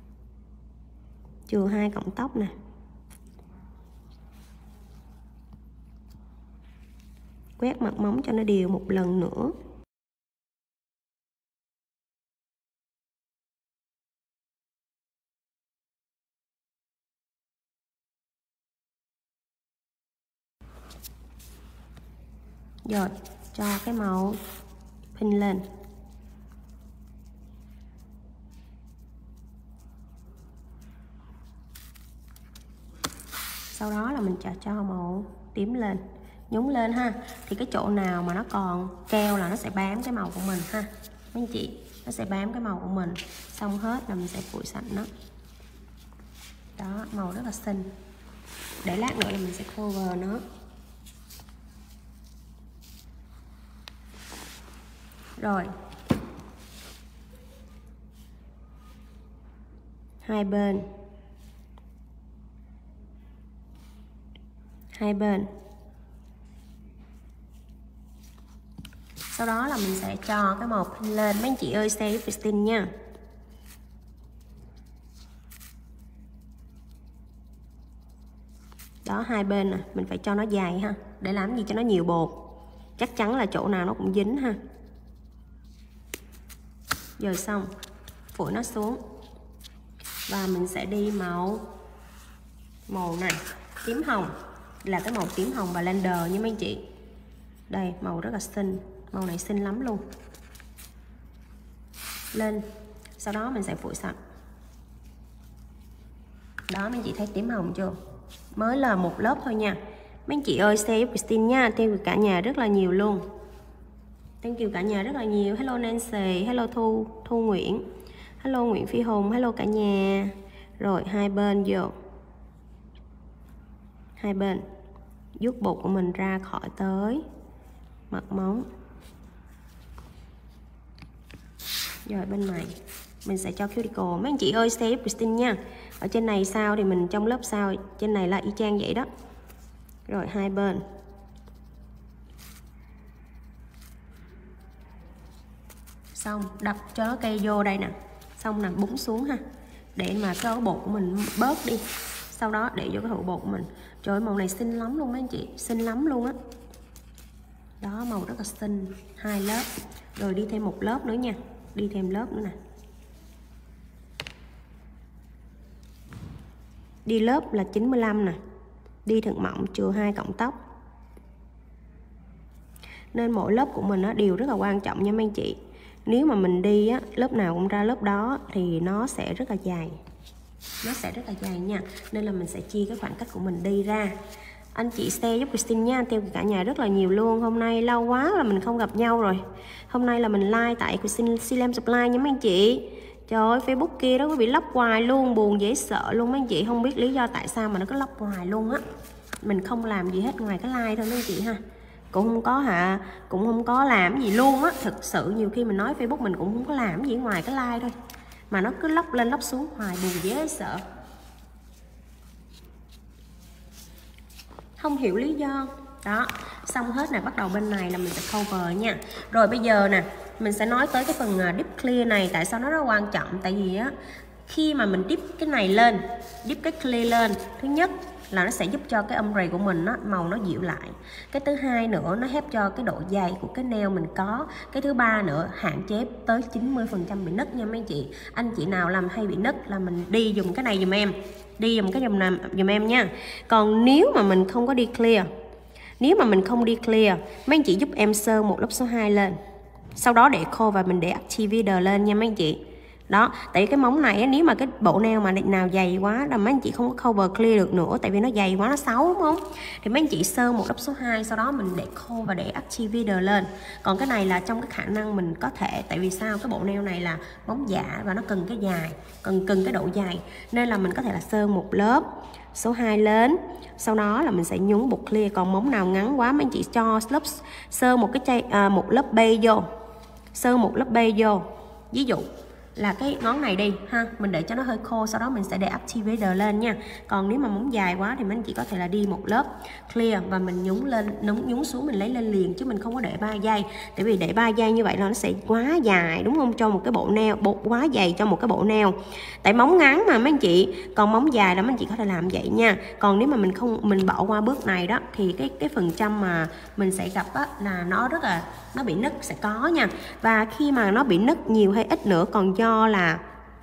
Chừa 2 cọng tóc nè. Quét mặt móng cho nó đều một lần nữa. Rồi, cho cái màu pin lên. Sau đó là mình cho màu tím lên, nhúng lên ha. Thì cái chỗ nào mà nó còn keo là nó sẽ bám cái màu của mình ha. Mấy anh chị, nó sẽ bám cái màu của mình. Xong hết là mình sẽ phủi sạch nó. Đó, màu rất là xinh. Để lát nữa là mình sẽ cover nó. Rồi. Hai bên. Sau đó là mình sẽ cho cái màu pink lên. Mấy anh chị ơi share với Christine nha. Đó, hai bên nè, mình phải cho nó dài ha. Để làm gì cho nó nhiều bột. Chắc chắn là chỗ nào nó cũng dính ha. Rồi xong, phủi nó xuống. Và mình sẽ đi màu này, tím hồng. Là cái màu tím hồng và blender nha mấy anh chị. Đây, màu rất là xinh. Màu này xinh lắm luôn. Lên. Sau đó mình sẽ phủi sạch. Đó, mấy anh chị thấy tím hồng chưa? Mới là một lớp thôi nha. Mấy anh chị ơi share giúp Christine nha. Thank you cả nhà rất là nhiều luôn. Thank you cả nhà rất là nhiều. Hello Nancy, hello Thu Nguyễn, hello Nguyễn Phi Hùng, hello cả nhà. Rồi hai bên vô. Hai bên rút bột của mình ra khỏi tới mặt móng. Rồi bên này mình sẽ cho cuticle. Mấy anh chị ơi share giúp Christine nha. Ở trên này sao thì mình trong lớp sau, trên này là y chang vậy đó. Rồi hai bên. Xong đập cho nó cây vô đây nè. Xong nè búng xuống ha. Để mà cho cái bột của mình bớt đi. Sau đó để vô cái hũ bột của mình. Trời ơi, màu này xinh lắm luôn mấy anh chị. Xinh lắm luôn á. Đó, màu rất là xinh. Hai lớp. Rồi đi thêm một lớp nữa nha. Đi thêm lớp nữa nè. Đi lớp là 95 nè. Đi thật mỏng chừa 2 cọng tóc. Nên mỗi lớp của mình đều rất là quan trọng nha mấy anh chị. Nếu mà mình đi á, lớp nào cũng ra lớp đó thì nó sẽ rất là dài. Nó sẽ rất là dài nha. Nên là mình sẽ chia cái khoảng cách của mình đi ra. Anh chị share giúp Christine nha. Theo cả nhà rất là nhiều luôn. Hôm nay lâu quá là mình không gặp nhau rồi. Hôm nay là mình like tại Christine Silem Supply nha mấy anh chị. Trời ơi, Facebook kia đó có bị lóc hoài luôn. Buồn dễ sợ luôn mấy anh chị. Không biết lý do tại sao mà nó cứ lóc hoài luôn á. Mình không làm gì hết ngoài cái like thôi mấy anh chị ha. Cũng không có làm gì luôn á. Thực sự nhiều khi mình nói Facebook mình cũng không có làm gì ngoài cái like thôi. Mà nó cứ lóc lên lóc xuống hoài, buồn dễ sợ. Không hiểu lý do. Đó, xong hết nè, bắt đầu bên này là mình sẽ cover nha. Rồi bây giờ nè, mình sẽ nói tới cái phần dip clear này. Tại sao nó rất quan trọng? Tại vì á, khi mà mình dip cái này lên, dip cái clear lên, thứ nhất là nó sẽ giúp cho cái ombre của mình màu nó dịu lại. Cái thứ hai nữa, nó help cho cái độ dày của cái nail mình có. Cái thứ ba nữa, hạn chế tới 90% bị nứt nha mấy anh chị. Anh chị nào làm hay bị nứt là mình đi dùng cái này dùm em. Đi dùng cái dùm em nha. Còn nếu mà mình không có đi clear, nếu mà mình không đi clear, mấy anh chị giúp em sơn một lớp số 2 lên. Sau đó để khô và mình để activator lên nha mấy anh chị. Đó, tại cái móng này nếu mà cái bộ nail mà nào dày quá là mấy anh chị không có cover clear được nữa. Tại vì nó dày quá, nó xấu đúng không? Thì mấy anh chị sơn một lớp số 2. Sau đó mình để khô và để activator lên. Còn cái này là trong cái khả năng mình có thể. Tại vì sao? Cái bộ nail này là móng giả và nó cần cái dài, cần cái độ dài. Nên là mình có thể là sơn một lớp số 2 lên. Sau đó là mình sẽ nhúng bột clear. Còn móng nào ngắn quá mấy anh chị cho lớp sơn một lớp base vô. Sơn một lớp base vô. Ví dụ là cái ngón này đi ha, mình để cho nó hơi khô, sau đó mình sẽ để activator lên nha. Còn nếu mà móng dài quá thì mình chỉ có thể là đi một lớp clear và mình nhúng lên, nhúng xuống mình lấy lên liền, chứ mình không có để 3 giây. Tại vì để 3 giây như vậy là nó sẽ quá dài đúng không, cho một cái bộ nail, quá dày cho một cái bộ nail. Tại móng ngắn mà mấy anh chị, còn móng dài là mấy anh chị có thể làm vậy nha. Còn nếu mà mình bỏ qua bước này đó thì cái phần trăm mà mình sẽ gặp á, là nó bị nứt sẽ có nha. Và khi mà nó bị nứt nhiều hay ít nữa còn do là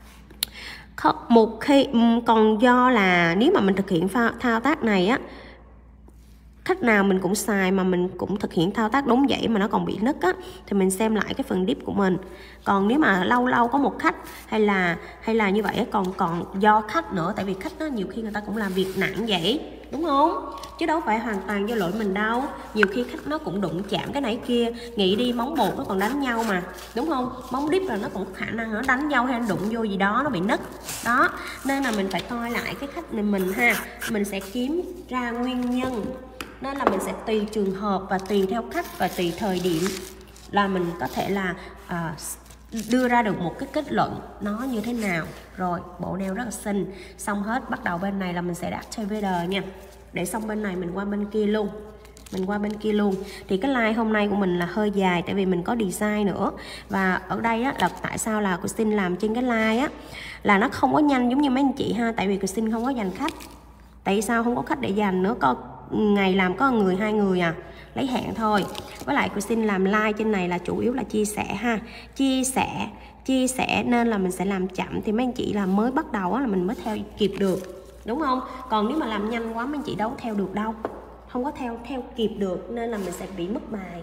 nếu mà mình thực hiện thao tác này á, khách nào mình cũng xài mà mình cũng thực hiện thao tác đúng vậy mà nó còn bị nứt á, thì mình xem lại cái phần dip của mình. Còn nếu mà lâu lâu có một khách hay là như vậy còn do khách nữa. Tại vì khách đó nhiều khi người ta cũng làm việc nặng vậy đúng không, chứ đâu phải hoàn toàn do lỗi mình đâu. Nhiều khi khách nó cũng đụng chạm cái này kia, nghĩ đi móng bột nó còn đánh nhau mà đúng không, móng dip là nó cũng có khả năng nó đánh nhau hay nó đụng vô gì đó nó bị nứt đó. Nên là mình phải coi lại cái khách này mình ha, mình sẽ kiếm ra nguyên nhân. Nên là mình sẽ tùy trường hợp và tùy theo khách và tùy thời điểm là mình có thể là đưa ra được một cái kết luận nó như thế nào. Rồi bộ nail rất là xinh, xong hết, bắt đầu bên này là mình sẽ đặt activator nha. Để xong bên này mình qua bên kia luôn. Mình qua bên kia luôn. Thì cái like hôm nay của mình là hơi dài, tại vì mình có design nữa. Và ở đây á, là tại sao là Christine làm trên cái like á, là nó không có nhanh giống như mấy anh chị ha. Tại vì Christine không có dành khách. Tại sao không có khách để dành nữa, có ngày làm có người 2 người à, lấy hẹn thôi. Với lại Christine làm like trên này là chủ yếu là chia sẻ ha, chia sẻ nên là mình sẽ làm chậm. Thì mấy anh chị là mới bắt đầu á, là mình mới theo kịp được, đúng không? Còn nếu mà làm nhanh quá mấy anh chị đâu theo được đâu, không có theo kịp được, nên là mình sẽ bị mất bài.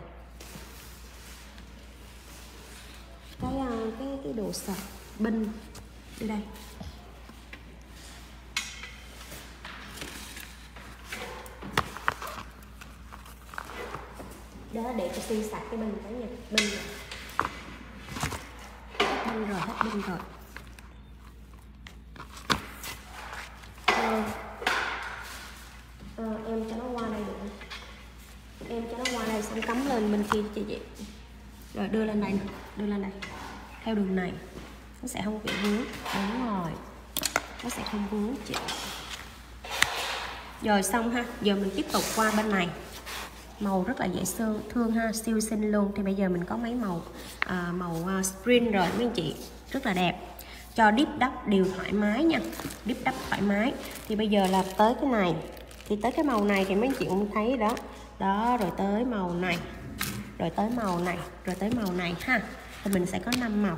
Cái đồ sạch binh đi đây. Đó, để cho xin sạch cái bình cái nha. Bình rồi. Hết bình rồi. Em cho nó qua đây được. Em cho nó qua đây xong cắm lên bên kia cho chị. Rồi đưa lên đây nè, đưa lên đây. Theo đường này nó sẽ không bị vướng. Đúng rồi, nó sẽ không vướng chị. Rồi xong ha, giờ mình tiếp tục qua bên này. Màu rất là dễ thương ha, siêu xinh luôn. Thì bây giờ mình có mấy màu spring rồi mấy anh chị, rất là đẹp. Cho deep đắp đều thoải mái nha, deep đắp thoải mái. Thì bây giờ là tới cái này, thì tới cái màu này thì mấy anh chị cũng thấy đó. Đó, rồi tới màu này, rồi tới màu này, rồi tới màu này ha. Thì mình sẽ có 5 màu.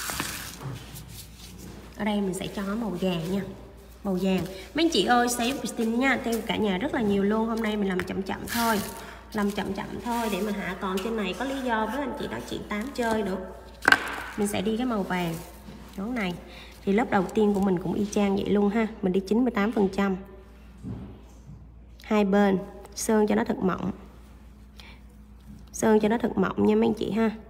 Ở đây mình sẽ cho nó màu vàng nha, màu vàng. Mấy anh chị ơi, save Christine nha, theo cả nhà rất là nhiều luôn. Hôm nay mình làm chậm thôi, làm chậm thôi để mình hạ. Còn trên này có lý do với anh chị đó, chị Tám chơi nữa. Mình sẽ đi cái màu vàng đó này. Thì lớp đầu tiên của mình cũng y chang vậy luôn ha. Mình đi 98%. Hai bên sơn cho nó thật mỏng, sơn cho nó thật mỏng nha mấy anh chị ha.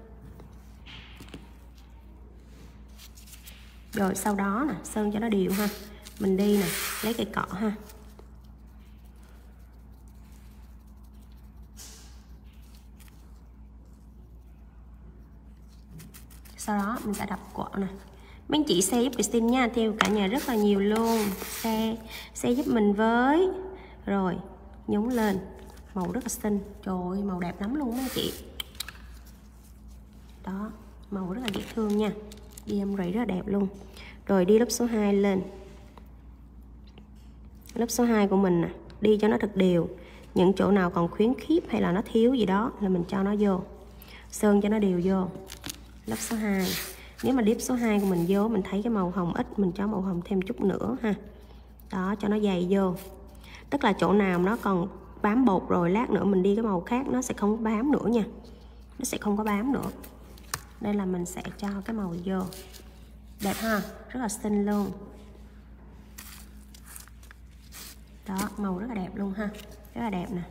Rồi sau đó nè, sơn cho nó đều ha. Mình đi nè, lấy cây cọ ha. Sau đó mình sẽ đập quợ nè. Mấy anh chị share giúp Christine nha, theo cả nhà rất là nhiều luôn. Share giúp mình với. Rồi, nhúng lên. Màu rất là xinh. Trời ơi, màu đẹp lắm luôn mấy anh chị. Đó, màu rất là dễ thương nha. Đi em rỉ rất là đẹp luôn. Rồi đi lớp số 2 lên. Lớp số 2 của mình nè, đi cho nó thật đều. Những chỗ nào còn khuyến khiếp hay là nó thiếu gì đó là mình cho nó vô. Sơn cho nó đều vô. Lớp số 2. Nếu mà dip số 2 của mình vô, mình thấy cái màu hồng ít, mình cho màu hồng thêm chút nữa ha. Đó, cho nó dày vô. Tức là chỗ nào nó còn bám bột rồi, lát nữa mình đi cái màu khác nó sẽ không bám nữa nha. Nó sẽ không có bám nữa. Đây là mình sẽ cho cái màu vô. Đẹp ha, rất là xinh luôn. Đó, màu rất là đẹp luôn ha. Rất là đẹp nè.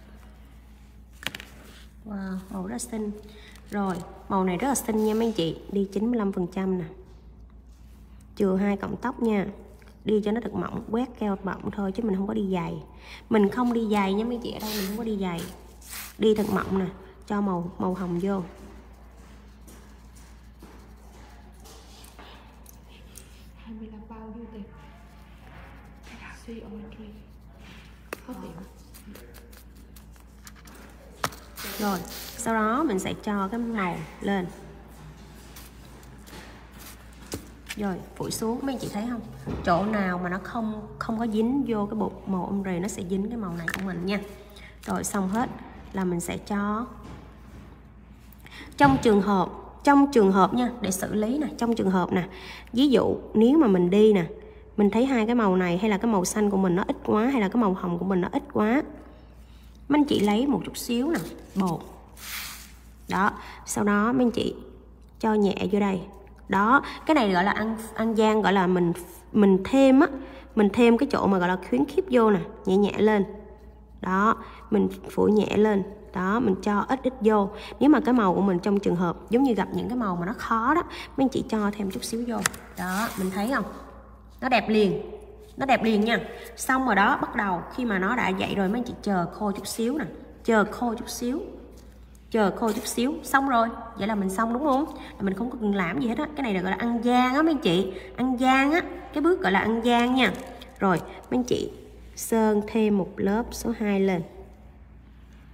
Wow, màu rất là xinh. Rồi, màu này rất là xinh nha mấy anh chị. Đi 95% nè. Chừa 2 cọng tóc nha. Đi cho nó thật mỏng, quét keo mỏng thôi chứ mình không có đi dày. Mình không đi dày nha mấy chị, ở đây mình không có đi dày. Đi thật mỏng nè, cho màu hồng vô. Rồi, sau đó mình sẽ cho cái màu lên. Rồi, phủi xuống, mấy anh chị thấy không? Chỗ nào mà nó không có dính vô cái bột màu ombre, nó sẽ dính cái màu này của mình nha. Rồi, xong hết là mình sẽ cho. Trong trường hợp nha, để xử lý nè, trong trường hợp nè, ví dụ nếu mà mình đi nè, mình thấy hai cái màu này hay là cái màu xanh của mình nó ít quá, hay là cái màu hồng của mình nó ít quá, mấy anh chị lấy một chút xíu nè, bột. Đó, sau đó mấy anh chị cho nhẹ vô đây. Đó, cái này gọi là ăn gian, gọi là mình thêm á, mình thêm cái chỗ mà gọi là khuyến khích vô nè, nhẹ nhẹ lên. Đó, mình phủi nhẹ lên. Đó, mình cho ít vô. Nếu mà cái màu của mình trong trường hợp giống như gặp những cái màu mà nó khó đó, mấy anh chị cho thêm chút xíu vô. Đó, mình thấy không? Nó đẹp liền. Nó đẹp liền nha. Xong rồi đó, bắt đầu khi mà nó đã vậy rồi mấy anh chị chờ khô chút xíu nè. Chờ khô chút xíu. Xong rồi. Vậy là mình xong đúng không? Là mình không có cần làm gì hết á. Cái này là gọi là ăn gian á mấy anh chị. Ăn gian á. Cái bước gọi là ăn gian nha. Rồi, mấy anh chị sơn thêm một lớp số 2 lên.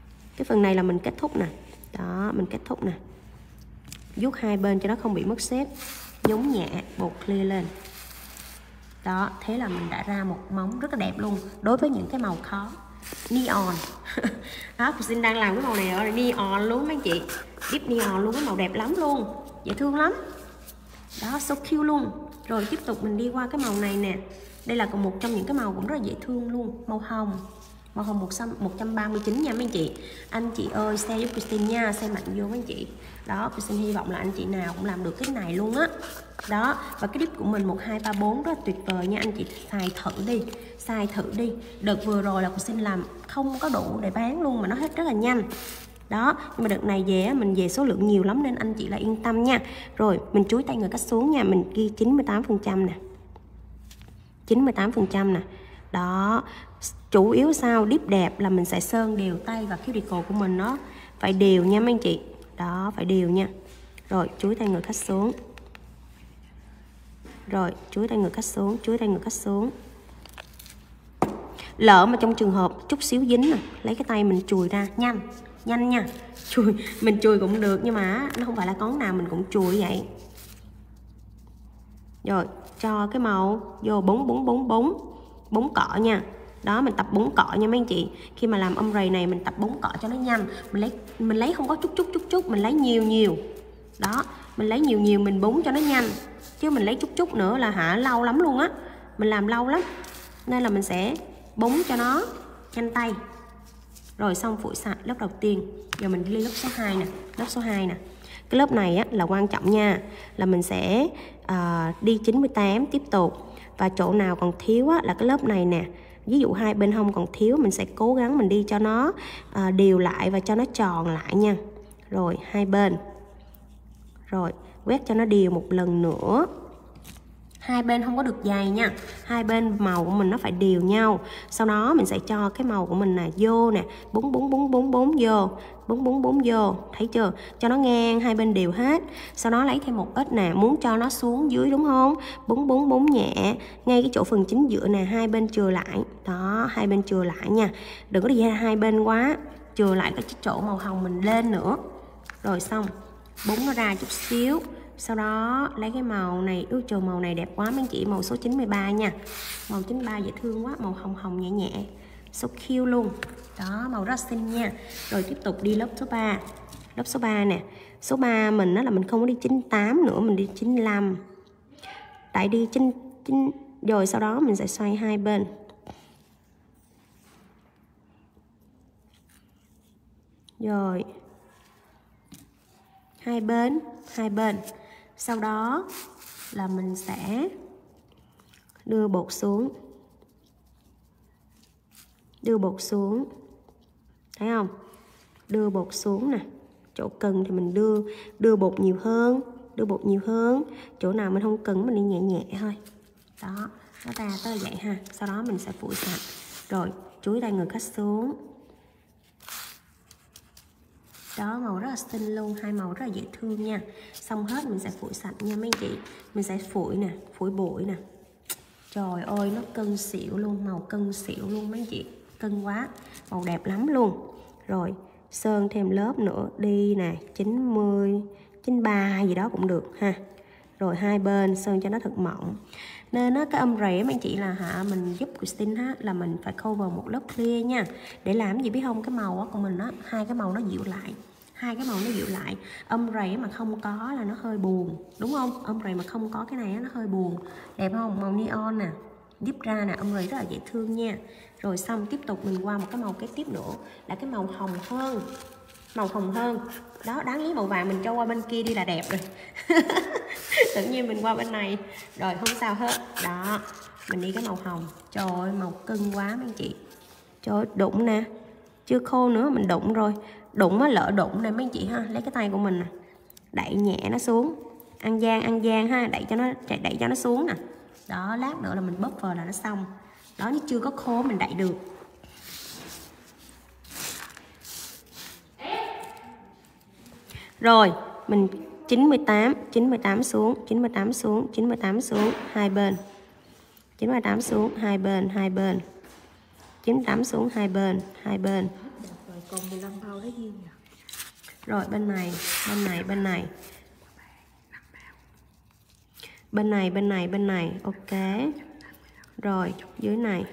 Cái phần này là mình kết thúc nè. Đó, mình kết thúc nè. Vuốt hai bên cho nó không bị mất xếp. Nhúng nhẹ bột clear lên. Đó, thế là mình đã ra một móng rất là đẹp luôn. Đối với những cái màu khó. Neon. Đó, cô xin đang làm cái màu này ở neon luôn mấy anh chị. Deep neon luôn, cái màu đẹp lắm luôn. Dễ thương lắm. Đó, so cute luôn. Rồi tiếp tục mình đi qua cái màu này nè. Đây là còn một trong những cái màu cũng rất là dễ thương luôn. Màu hồng. Màu hồng 139 nha mấy anh chị. Anh chị ơi, share giúp Christine nha. Share mạnh vô mấy anh chị. Đó, tôi xin hy vọng là anh chị nào cũng làm được cái này luôn á. Đó, và cái dip của mình 1234 rất là tuyệt vời nha. Anh chị xài thử đi. Xài thử đi. Đợt vừa rồi là cô xin làm không có đủ để bán luôn, mà nó hết rất là nhanh. Đó, nhưng mà đợt này về mình về số lượng nhiều lắm nên anh chị là yên tâm nha. Rồi, mình chúi tay người cách xuống nha. Mình ghi 98% nè. 98% nè. Đó, chủ yếu sao dip đẹp là mình sẽ sơn đều tay và cuticle của mình nó phải đều nha mấy anh chị. Đó, phải đều nha. Rồi, chúi tay người khách xuống. Rồi, chúi tay người khách xuống, chúi tay người khách xuống. Lỡ mà trong trường hợp chút xíu dính nè, lấy cái tay mình chùi ra, nhanh nha. Chùi, mình chùi cũng được nhưng mà nó không phải là con nào mình cũng chùi vậy. Rồi, cho cái màu vô búng cọ nha. Đó, mình tập búng cọ nha mấy anh chị. Khi mà làm ombre này mình tập búng cọ cho nó nhanh. Mình lấy không có chút, mình lấy nhiều. Đó, mình lấy nhiều mình búng cho nó nhanh. Chứ mình lấy chút nữa là lâu lắm luôn á. Mình làm lâu lắm. Nên là mình sẽ búng cho nó nhanh tay. Rồi xong phủi sạch lớp đầu tiên. Giờ mình đi lớp số 2 nè. Lớp số 2 nè. Cái lớp này á, là quan trọng nha. Là mình sẽ đi 98 tiếp tục. Và chỗ nào còn thiếu á, là cái lớp này nè. Ví dụ hai bên hông còn thiếu, mình sẽ cố gắng mình đi cho nó đều lại và cho nó tròn lại nha. Rồi hai bên. Rồi quét cho nó đều một lần nữa. Hai bên không có được dày nha. Hai bên màu của mình nó phải đều nhau. Sau đó mình sẽ cho cái màu của mình là vô nè. Búng vô. Búng vô. Thấy chưa? Cho nó ngang hai bên đều hết. Sau đó lấy thêm một ít nè. Muốn cho nó xuống dưới đúng không? Búng nhẹ. Ngay cái chỗ phần chính giữa nè. Hai bên chừa lại. Đó, hai bên chừa lại nha. Đừng có đi hai bên quá. Chừa lại cái chỗ màu hồng mình lên nữa. Rồi xong. Búng nó ra chút xíu. Sau đó lấy cái màu này, trời màu này đẹp quá mấy anh chị, màu số 93 nha. Màu 93 dễ thương quá, màu hồng hồng nhẹ nhẹ. So cute luôn. Đó, màu rất xinh nha. Rồi tiếp tục đi lớp số 3. Lớp số 3 nè. Số 3 mình đó là mình không có đi 98 nữa, mình đi 95. Tại đi 9 rồi sau đó mình sẽ xoay hai bên. Rồi. Hai bên. Sau đó là mình sẽ đưa bột xuống. Thấy không? Đưa bột xuống nè. Chỗ cần thì mình đưa bột nhiều hơn. Chỗ nào mình không cần mình đi nhẹ nhẹ thôi. Đó, nó ra tới vậy ha. Sau đó mình sẽ phủi sạch. Rồi, chúi tay người khách xuống. Đó, màu rất là xinh luôn, hai màu rất là dễ thương nha. Xong hết mình sẽ phủi sạch nha mấy anh chị. Mình sẽ phủi nè, phủi bụi nè. Trời ơi, nó cân xỉu luôn, màu cân xỉu luôn mấy anh chị. Cân quá, màu đẹp lắm luôn. Rồi, sơn thêm lớp nữa đi nè, 90, 93 gì đó cũng được ha. Rồi hai bên sơn cho nó thật mỏng. Nên cái ombre mấy anh chị là mình giúp Christine là mình phải cover một lớp clear nha. Để làm gì biết không, cái màu của mình hai cái màu nó dịu lại. Ombre mà không có là nó hơi buồn, đúng không? Ombre mà không có cái này nó hơi buồn. Đẹp không? Màu neon nè, dip ra nè, ombre rất là dễ thương nha. Rồi xong tiếp tục mình qua một cái màu kế tiếp nữa là cái màu hồng hơn. Đó, đáng lý màu vàng mình cho qua bên kia đi là đẹp rồi. Tự nhiên mình qua bên này. Rồi không sao hết. Đó, mình đi cái màu hồng. Trời ơi, màu cưng quá mấy anh chị. Trời ơi, đụng nè. Chưa khô nữa, mình đụng rồi. Lỡ đụng này mấy anh chị ha. Lấy cái tay của mình nè, đẩy nhẹ nó xuống. Ăn gian ha, đẩy cho nó xuống nè. Đó, lát nữa là mình bóp vào là nó xong. Đó, như chưa có khô mình đẩy được. Rồi, mình 98 xuống, hai bên. 98 xuống, hai bên. 98 xuống, hai bên. còn 15 bao lấy gì nhỉ? Rồi bên này, bên này, bên này. Bên này, ok. Rồi, dưới này.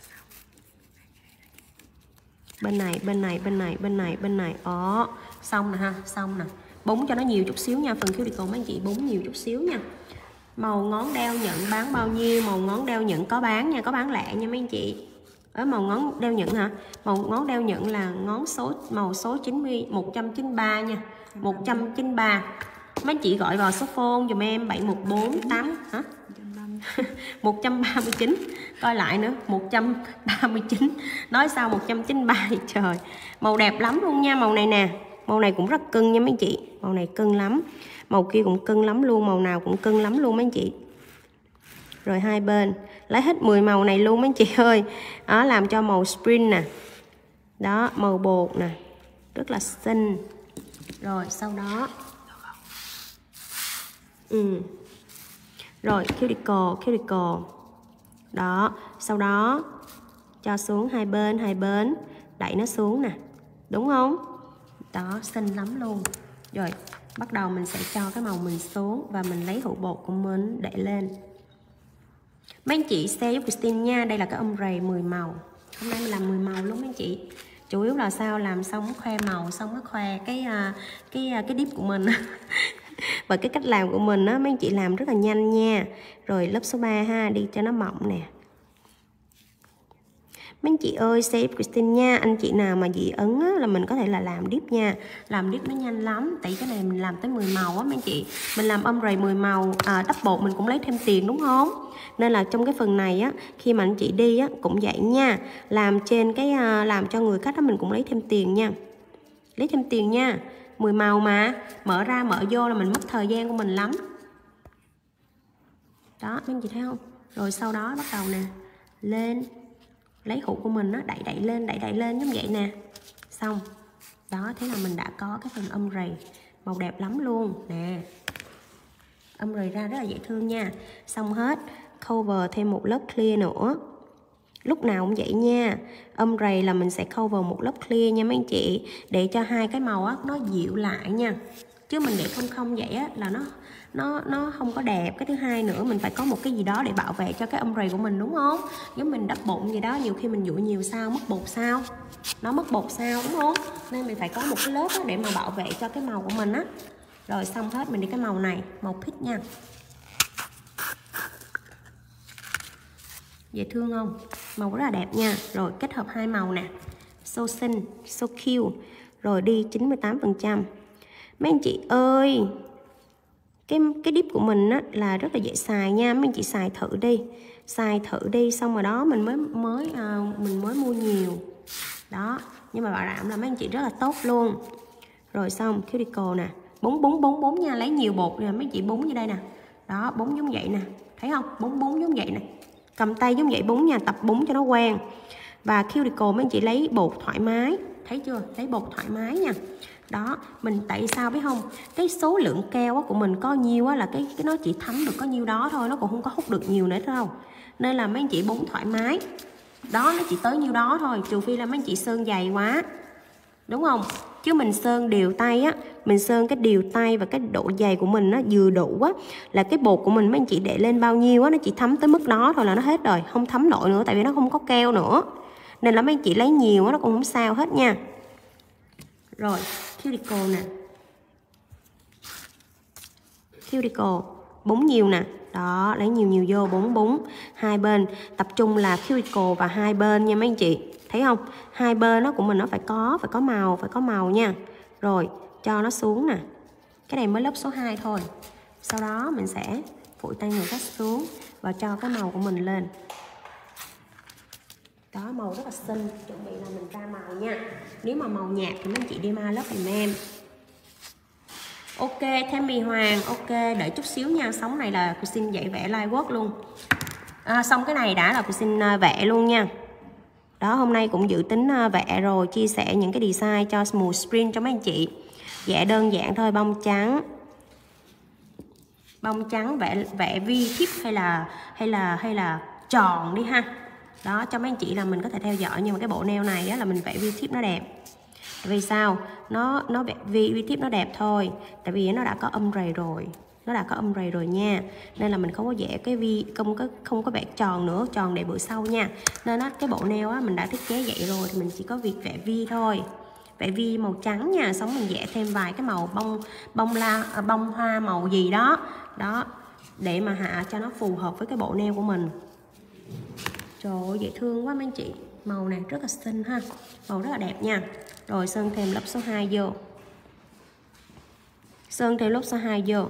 Bên này. Xong nè ha, xong nè. Búng cho nó nhiều chút xíu nha, phần cuticle mấy anh chị búng nhiều chút xíu nha. Màu ngón đeo nhẫn bán bao nhiêu? Màu ngón đeo nhẫn có bán nha, có bán lẻ nha mấy anh chị. Ở màu ngón đeo nhẫn hả? Màu ngón đeo nhẫn là ngón số màu số 193 nha. 193. Mấy anh chị gọi vào số phone dùm em 7148 hả? 139. Coi lại nữa, 139. Nói sao 193 vậy trời. Màu đẹp lắm luôn nha, màu này nè. Màu này cũng rất cưng nha mấy anh chị. Màu này cưng lắm. Màu kia cũng cưng lắm luôn, màu nào cũng cưng lắm luôn mấy anh chị. Rồi hai bên, lấy hết 10 màu này luôn mấy anh chị ơi. Đó, làm cho màu spring nè. Đó, màu bột nè. Rất là xinh. Rồi sau đó rồi cuticle. Đó, sau đó cho xuống hai bên, đẩy nó xuống nè. Đúng không? Đó, xinh lắm luôn. Rồi, bắt đầu mình sẽ cho cái màu mình xuống và mình lấy hũ bột của mình để lên. Mấy anh chị share giúp Christine nha, đây là cái ombre 10 màu. Hôm nay mình làm 10 màu luôn mấy anh chị. Chủ yếu là sao làm xong khoe màu, xong nó khoe cái dip của mình. Và cái cách làm của mình á, mấy anh chị làm rất là nhanh nha. Rồi lớp số 3 ha, đi cho nó mỏng nè. Mấy anh chị ơi, share Christine nha. Anh chị nào mà dị ứng á, là mình có thể là làm dip nha. Làm dip nó nhanh lắm. Tại cái này mình làm tới 10 màu á mấy anh chị. Mình làm ombre 10 màu, double mình cũng lấy thêm tiền đúng không? Nên là trong cái phần này á, khi mà anh chị đi á, cũng vậy nha. Làm trên cái làm cho người khách á, mình cũng lấy thêm tiền nha. Lấy thêm tiền nha. 10 màu mà, mở ra mở vô là mình mất thời gian của mình lắm. Đó, mấy anh chị thấy không? Rồi sau đó bắt đầu nè, lên lấy hũ của mình á, đẩy lên giống vậy nè. Xong. Đó, thế là mình đã có cái phần ombre màu đẹp lắm luôn nè. Ombre ra rất là dễ thương nha. Xong hết, cover thêm một lớp clear nữa. Lúc nào cũng vậy nha. Ombre là mình sẽ cover một lớp clear nha mấy anh chị, để cho hai cái màu á nó dịu lại nha. Chứ mình để không vậy á là nó không có đẹp. Cái thứ hai nữa, mình phải có một cái gì đó để bảo vệ cho cái ombre của mình đúng không? Nếu mình đắp bụng gì đó, nhiều khi mình dụi nhiều sao, mất bột sao? Nó mất bột sao đúng không? Nên mình phải có một cái lớp á để mà bảo vệ cho cái màu của mình á. Rồi xong hết, mình đi cái màu này, màu peach nha. Dễ thương không? Màu rất là đẹp nha. Rồi kết hợp hai màu nè. So xinh, so cute. Rồi đi 98%. Mấy anh chị ơi, cái dip của mình á là rất là dễ xài nha. Mấy anh chị xài thử đi. Xài thử đi, xong rồi đó mình mới mua nhiều. Đó, nhưng mà bảo đảm là mấy anh chị rất là tốt luôn. Rồi xong cuticle nè. Búng nha, lấy nhiều bột nè, mấy anh chị búng như đây nè. Đó, búng giống vậy nè. Thấy không? Búng giống vậy nè. Cầm tay giống vậy búng nha, tập búng cho nó quen. Và cuticle mấy anh chị lấy bột thoải mái. Thấy chưa? Lấy bột thoải mái nha. Đó, mình tại sao biết không? Cái số lượng keo của mình có nhiêu á, là cái nó chỉ thấm được có nhiêu đó thôi, nó cũng không có hút được nhiều nữa đâu. Nên là mấy anh chị búng thoải mái. Đó, nó chỉ tới nhiêu đó thôi, trừ phi là mấy anh chị sơn dày quá. Đúng không? Chứ mình sơn đều tay á, mình sơn cái đều tay và cái độ dày của mình nó vừa đủ á, là cái bột của mình mấy anh chị để lên bao nhiêu á, nó chỉ thấm tới mức đó thôi là nó hết rồi, không thấm nổi nữa, tại vì nó không có keo nữa. Nên là mấy anh chị lấy nhiều á, nó cũng không sao hết nha. Rồi, cuticle nè. Cuticle, búng nhiều nè. Đó, lấy nhiều vô, búng. Hai bên, tập trung là cuticle và hai bên nha mấy anh chị. Thấy không? Hai bên nó của mình nó phải có màu nha. Rồi, cho nó xuống nè. Cái này mới lớp số 2 thôi. Sau đó mình sẽ phủi tay người khách xuống và cho cái màu của mình lên. Đó, màu rất là xinh. Chuẩn bị là mình ra màu nha. Nếu mà màu nhạt thì mấy anh chị đi ma lớp dùm em. Ok, thêm mì hoàng. Ok, đợi chút xíu nha. Sống này là cô xin dạy vẽ live work luôn. Xong cái này đã là cô xin vẽ luôn nha. Đó, hôm nay cũng dự tính vẽ rồi, chia sẻ những cái design cho mùa spring cho mấy anh chị. Vẽ đơn giản thôi, bông trắng vẽ vi tip hay là tròn đi ha. Đó, cho mấy anh chị là mình có thể theo dõi, nhưng mà cái bộ nail này á, là mình vẽ vi tip nó đẹp. Tại vì sao? Nó vi tiếp nó đẹp thôi. Tại vì nó đã có âm rầy rồi. Nó đã có âm rầy rồi nha. Nên là mình không có vẽ cái vi, không có vẽ tròn nữa, tròn để bữa sau nha. Nên cái bộ nail á mình đã thiết kế vậy rồi thì mình chỉ có việc vẽ vi thôi. Vẽ vi màu trắng nha, xong mình vẽ thêm vài cái màu bông hoa màu gì đó. Đó, để mà hạ cho nó phù hợp với cái bộ nail của mình. Trời ơi, dễ thương quá mấy anh chị. Màu này rất là xinh ha. Màu rất là đẹp nha. Rồi sơn thêm lớp số 2 vô. Sơn thêm lớp số 2 vô.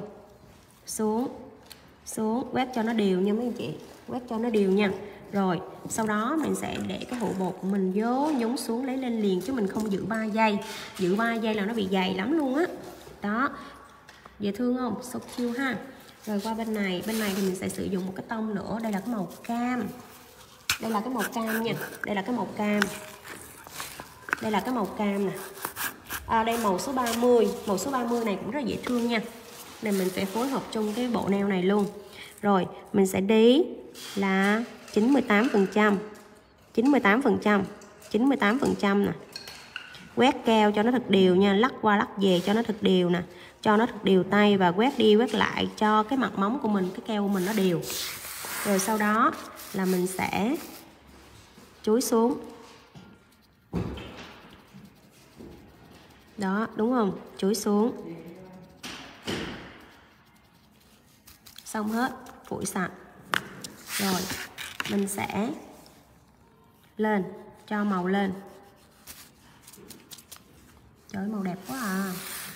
Xuống, quét cho nó đều nha mấy anh chị. Quét cho nó đều nha. Rồi, sau đó mình sẽ để cái hũ bột của mình vô, nhúng xuống lấy lên liền chứ mình không giữ 3 giây. Giữ 3 giây là nó bị dày lắm luôn á. Đó. Dễ thương không? So cute ha. Rồi qua bên này thì mình sẽ sử dụng một cái tông nữa. Đây là cái màu cam. Đây là cái màu cam nha. Đây là cái màu cam. Đây là cái màu cam nè. Đây màu số 30. Màu số 30 này cũng rất dễ thương nha. Nên mình sẽ phối hợp chung cái bộ nail này luôn. Rồi mình sẽ đi là 98%. 98% nè. Quét keo cho nó thật đều nha. Lắc qua lắc về cho nó thật đều nè. Cho nó thật đều tay và quét đi quét lại cho cái mặt móng của mình, cái keo của mình nó đều. Rồi sau đó là mình sẽ chúi xuống. Đó, đúng không? Chúi xuống. Xong hết, phủi sạch. Rồi, mình sẽ lên, cho màu lên. Trời ơi, màu đẹp quá à.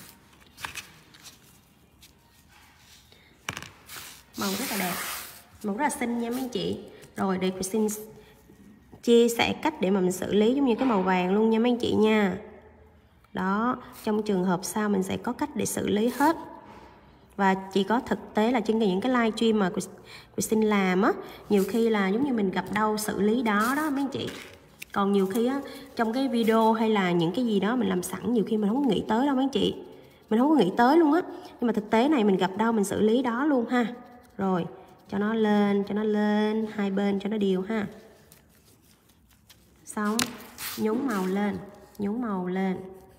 Màu rất là đẹp. Màu rất là xinh nha mấy anh chị. Rồi, để xin chia sẻ cách để mà mình xử lý giống như cái màu vàng luôn nha mấy anh chị nha. Đó, trong trường hợp sau mình sẽ có cách để xử lý hết. Và chỉ có thực tế là trên những cái live stream mà của xin làm á, nhiều khi là giống như mình gặp đâu xử lý đó đó mấy anh chị. Còn nhiều khi á, trong cái video hay là những cái gì đó mình làm sẵn, nhiều khi mình không có nghĩ tới đâu mấy anh chị. Mình không có nghĩ tới luôn á. Nhưng mà thực tế này mình gặp đâu mình xử lý đó luôn ha. Rồi, cho nó lên hai bên cho nó đều ha. Xong, nhúng màu lên.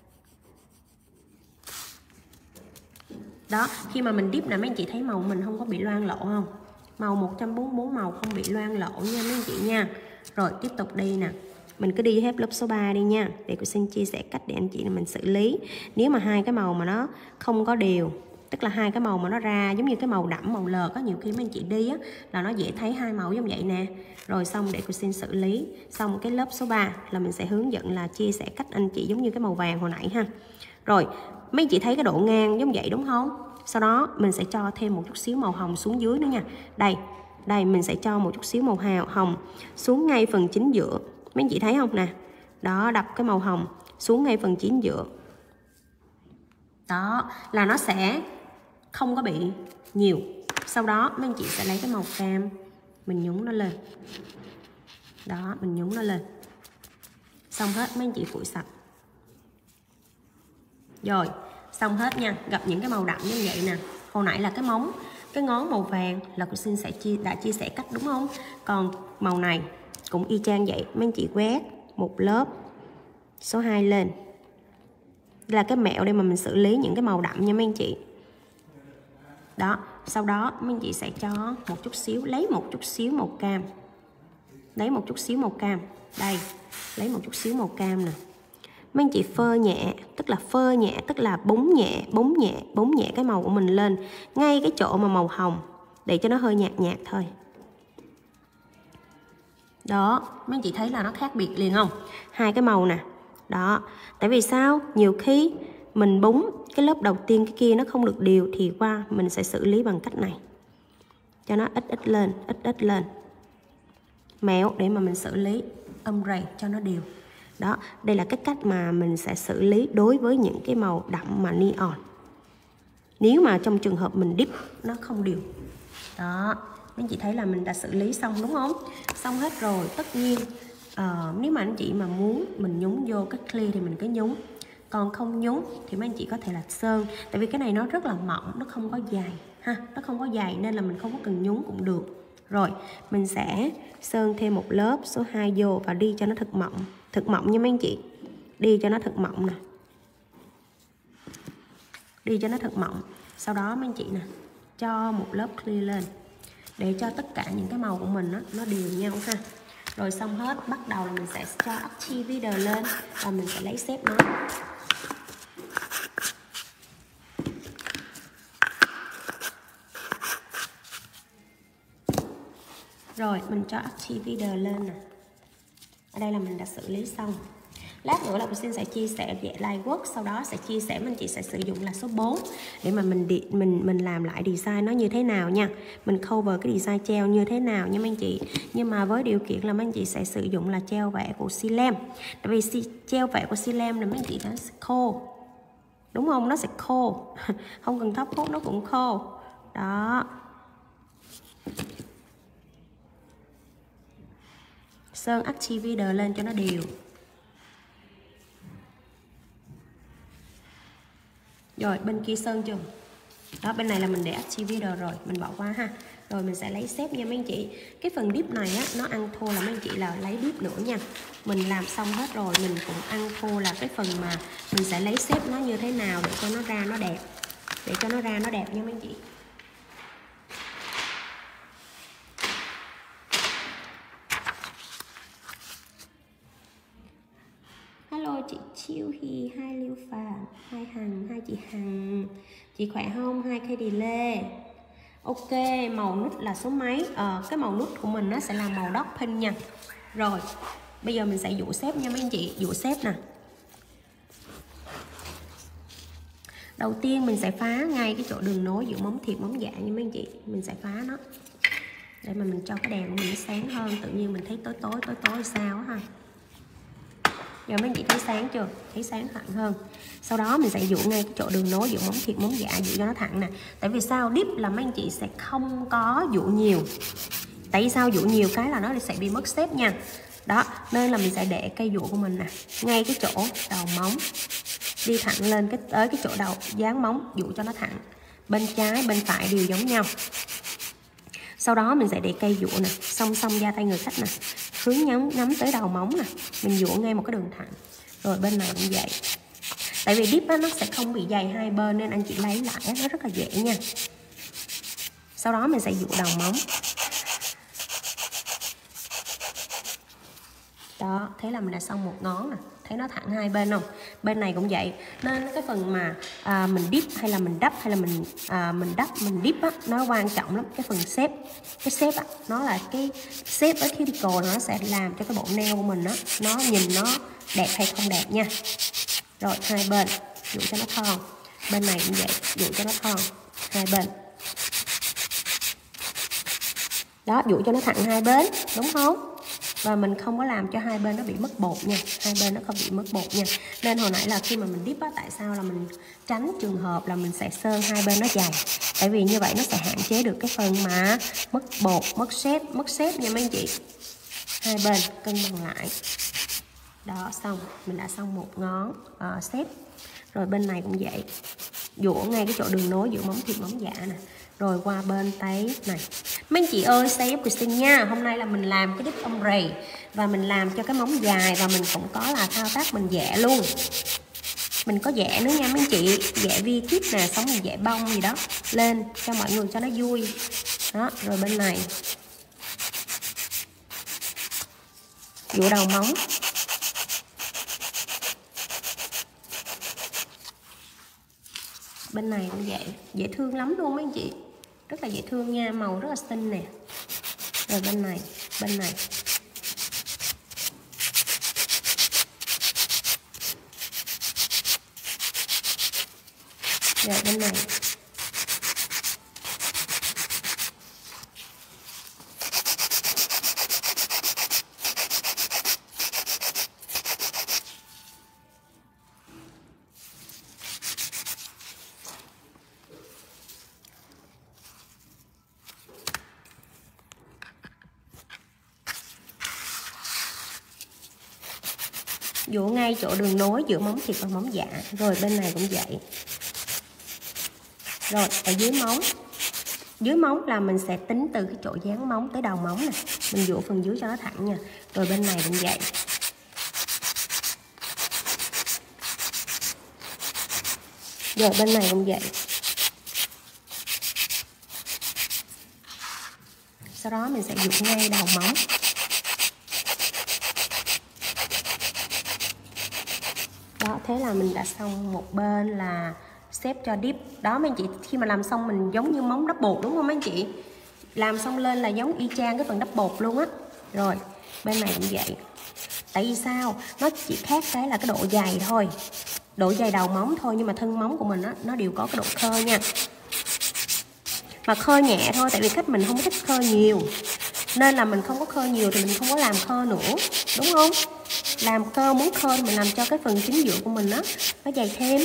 Đó, khi mà mình dip nè mấy anh chị thấy màu mình không có bị loang lỗ không? Màu 144 màu không bị loang lỗ nha mấy anh chị nha. Rồi tiếp tục đi nè. Mình cứ đi hết lớp số 3 đi nha. Để cô xin chia sẻ cách để anh chị mình xử lý. Nếu mà hai cái màu mà nó không có đều, tức là hai cái màu mà nó ra giống như cái màu đậm màu lợt á, nhiều khi mấy anh chị đi á là nó dễ thấy hai màu giống vậy nè. Rồi xong để cô xin xử lý. Xong cái lớp số 3 là mình sẽ hướng dẫn là chia sẻ cách anh chị giống như cái màu vàng hồi nãy ha. Rồi mấy anh chị thấy cái độ ngang giống vậy đúng không? Sau đó mình sẽ cho thêm một chút xíu màu hồng xuống dưới nữa nha. Đây mình sẽ cho một chút xíu màu hồng xuống ngay phần chính giữa. Mấy anh chị thấy không nè? Đó, đập cái màu hồng xuống ngay phần chính giữa. Đó, là nó sẽ không có bị nhiều. Sau đó mấy anh chị sẽ lấy cái màu cam, mình nhúng nó lên. Đó, mình nhúng nó lên. Xong hết mấy anh chị phủi sạch. Rồi, xong hết nha. Gặp những cái màu đậm như vậy nè. Hồi nãy là cái ngón màu vàng là cô xin đã chia sẻ cách đúng không? Còn màu này cũng y chang vậy. Mấy anh chị quét một lớp số 2 lên. Đây là cái mẹo để mà mình xử lý những cái màu đậm nha mấy anh chị. Đó, sau đó mấy anh chị sẽ cho một chút xíu, lấy một chút xíu màu cam. Lấy một chút xíu màu cam. Đây, lấy một chút xíu màu cam nè. Mấy anh chị phơ nhẹ, tức là búng nhẹ cái màu của mình lên ngay cái chỗ mà màu hồng để cho nó hơi nhạt thôi. Đó, mấy anh chị thấy là nó khác biệt liền không? Hai cái màu nè. Đó, tại vì sao? Nhiều khi mình búng cái lớp đầu tiên cái kia nó không được đều thì qua mình sẽ xử lý bằng cách này. Cho nó ít lên. Mẹo để mà mình xử lý âm rầy cho nó đều. Đó, đây là cái cách mà mình sẽ xử lý đối với những cái màu đậm mà neon. Nếu mà trong trường hợp mình dip nó không đều. Đó, mấy anh chị thấy là mình đã xử lý xong đúng không? Xong hết rồi, tất nhiên nếu mà anh chị mà muốn mình nhúng vô cái clear thì mình cứ nhúng. Còn không nhúng thì mấy anh chị có thể là sơn. Tại vì cái này nó rất là mỏng, nó không có dày ha, nó không có dày nên là mình không có cần nhúng cũng được. Rồi, mình sẽ sơn thêm một lớp số 2 vô và đi cho nó thật mỏng nha mấy anh chị. Đi cho nó thật mỏng nè. đi cho nó thật mỏng. Sau đó mấy anh chị nè, cho một lớp clear lên để cho tất cả những cái màu của mình nó đều nhau ha. Rồi xong hết, bắt đầu là mình sẽ cho Activator lên và mình sẽ lấy xếp nó. Rồi mình cho Activator lên nè. Ở đây là mình đã xử lý xong. Lát nữa là mình sẽ chia sẻ về Lightwork, sau đó sẽ chia sẻ mình chị sẽ sử dụng là số 4 để mà mình làm lại design nó như thế nào nha. Mình cover cái design treo như thế nào nha mấy anh chị. Nhưng mà với điều kiện là mấy anh chị sẽ sử dụng là treo vẽ của Silem. Tại vì treo vẽ của Silem là mấy anh chị nó sẽ khô. Đúng không? Nó sẽ khô. Không cần thấp khô nó cũng khô. Đó. Sơn Activator lên cho nó đều. Rồi bên kia sơn chưa? Đó, bên này là mình để Activator rồi, mình bỏ qua ha. Rồi mình sẽ lấy xếp nha mấy anh chị. Cái phần dip này á, nó ăn thua là mấy anh chị là lấy dip nữa nha. Mình làm xong hết rồi, mình cũng ăn thua là cái phần mà mình sẽ lấy xếp nó như thế nào để cho nó ra nó đẹp. Để cho nó ra nó đẹp nha mấy anh chị. Hello chị Chiêu Hi, hai Liêu Phạm, hai Hằng, hai chị Hằng. Chị khỏe không? Hai cây đi lê. Ok, màu nút là số mấy? Cái màu nút của mình nó sẽ là màu dark pink nha. Rồi, bây giờ mình sẽ dụ xếp nha mấy anh chị. Dụ xếp nè. Đầu tiên mình sẽ phá ngay cái chỗ đường nối giữa móng thiệt móng dạ nha mấy anh chị. Mình sẽ phá nó để mà mình cho cái đèn của mình sáng hơn. Tự nhiên mình thấy tối tối sao á ha. Giờ mấy anh chị thấy sáng chưa? Thấy sáng thẳng hơn. Sau đó mình sẽ dụ ngay cái chỗ đường nối giữa móng thịt móng dạ, dụ cho nó thẳng nè. Tại vì sao? Dip là mấy anh chị sẽ không có dụ nhiều. Tại vì sao? Dụ nhiều cái là nó sẽ bị mất shape nha. Đó, nên là mình sẽ để cây dụ của mình nè, ngay cái chỗ đầu móng, đi thẳng lên tới cái chỗ đầu dáng móng, dụ cho nó thẳng. Bên trái, bên phải đều giống nhau. Sau đó mình sẽ để cây dụ nè, song song da tay người khách nè, hướng nhắm tới đầu móng nè, mình dụ ngay một cái đường thẳng. Rồi bên này cũng vậy. Tại vì dip nó sẽ không bị dày hai bên nên anh chị lấy lại nó rất là dễ nha. Sau đó mình sẽ dụ đầu móng. Đó, thế là mình đã xong một ngón nè. Thấy nó thẳng hai bên không? Bên này cũng vậy. Nên cái phần mà mình dip hay là mình đắp hay là mình dip á, nó quan trọng lắm. Cái phần shape. Cái shape á, nó là cái shape ở cuticle, nó sẽ làm cho cái bộ nail của mình á, nó nhìn nó đẹp hay không đẹp nha. Rồi hai bên dụ cho nó thon. Bên này cũng vậy, dụ cho nó thon hai bên. Đó, dụ cho nó thẳng hai bên, đúng không? Và mình không có làm cho hai bên nó bị mất bột nha. Hai bên nó không bị mất bột nha. Nên hồi nãy là khi mà mình dip á, tại sao là mình tránh trường hợp là mình sẽ sơn hai bên nó dày. Tại vì như vậy nó sẽ hạn chế được cái phần mà mất bột, mất shape nha mấy anh chị. Hai bên cân bằng lại. Đó, xong. Mình đã xong một ngón shape. Rồi bên này cũng vậy. Dụ ngay cái chỗ đường nối giữa móng thịt móng dạ nè. Rồi qua bên tay này. Mấy anh chị ơi, stay up Christine nha. Hôm nay là mình làm cái đít ông rầy và mình làm cho cái móng dài, và mình cũng có là thao tác mình vẽ luôn. Mình có vẽ nữa nha mấy anh chị. Vẽ vi kíp nè, xong mình vẽ bông gì đó lên cho mọi người cho nó vui. Đó, rồi bên này dụ đầu móng. Bên này cũng vậy, dễ thương lắm luôn mấy anh chị. Rất là dễ thương nha, màu rất là xinh nè. Rồi bên này. Rồi bên này. Dụ ngay chỗ đường nối giữa móng thịt và móng dạ. Rồi bên này cũng vậy. Rồi ở dưới móng là mình sẽ tính từ cái chỗ dáng móng tới đầu móng nè. Mình dụ phần dưới cho nó thẳng nha. Rồi bên này cũng vậy. Rồi bên này cũng vậy. Sau đó mình sẽ dụ ngay đầu móng. Đó, thế là mình đã xong một bên là xếp cho dip. Đó mấy anh chị, khi mà làm xong mình giống như móng đắp bột đúng không mấy anh chị? Làm xong lên là giống y chang cái phần đắp bột luôn á. Rồi, bên này cũng vậy. Tại vì sao? Nó chỉ khác cái là cái độ dày thôi. Độ dày đầu móng thôi, nhưng mà thân móng của mình á, nó đều có cái độ khơi nha. Mà khơi nhẹ thôi, tại vì khách mình không thích khơi nhiều. Nên là mình không có khơi nhiều thì mình không có làm khơi nữa, đúng không? Làm cơ muốn khơi mình làm cho cái phần chính giữa của mình á nó dày thêm.